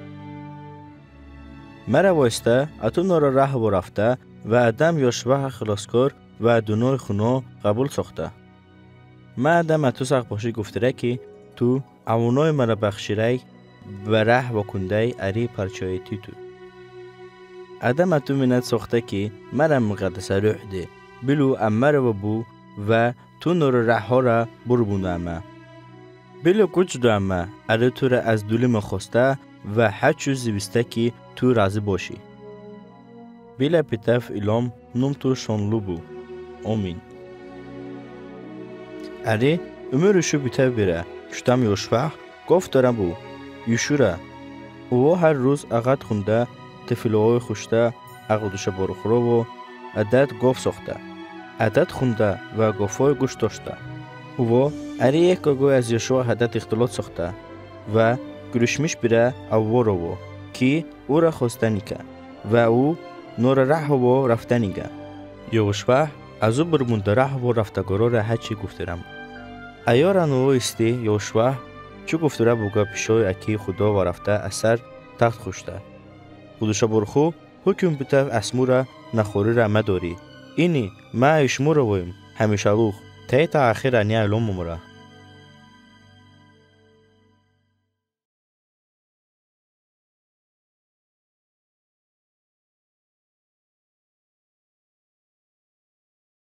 مرا واسطه اتو نورا راه و رفته و ادم یوشوا خلاصکار و دونای خونو قبول ساخته من ادم اتو ساق باشی گفتره که تو اونای مرا بخشیره و ره و کنده اری پرچایتی تو ادم اتو منت ساخته که مرا مقدس روح ده بلو امر و بو و تو نور ره ها را بربونه اما بلو کچ دو اما اره تو را از دولی مخواسته و هر چیزی بیسته که تو راضی باشی بلا پیتف ایلام نوم تو شانلو بو آمین اره عمرشو بیتر بره شتم یوشوا گفت دارم بو یشوره او هر روز اقد خونده تفیلوهای خوشته اقدش برخورا و عدد گفت ساخته عدد خونده و گفای گوش داشته او اره یک گوی از یشوا عدد اختلاط ساخته و گروشمیش بره او رو که او را خواستنی که و او نور ره و رفتنی که یوشوا از او برمونده ره و رفتگارا را هچی گفترم ایاران او استی یوشوا چو گفتره بوگا پیشوی اکی خدا و رفته اثر تخت خوشته خودشا برخو حکم بتف اسمورا نخوری را مداری اینی ما اشمو رو ویم همیشه لوخ تایتا آخر نیا لوم مرا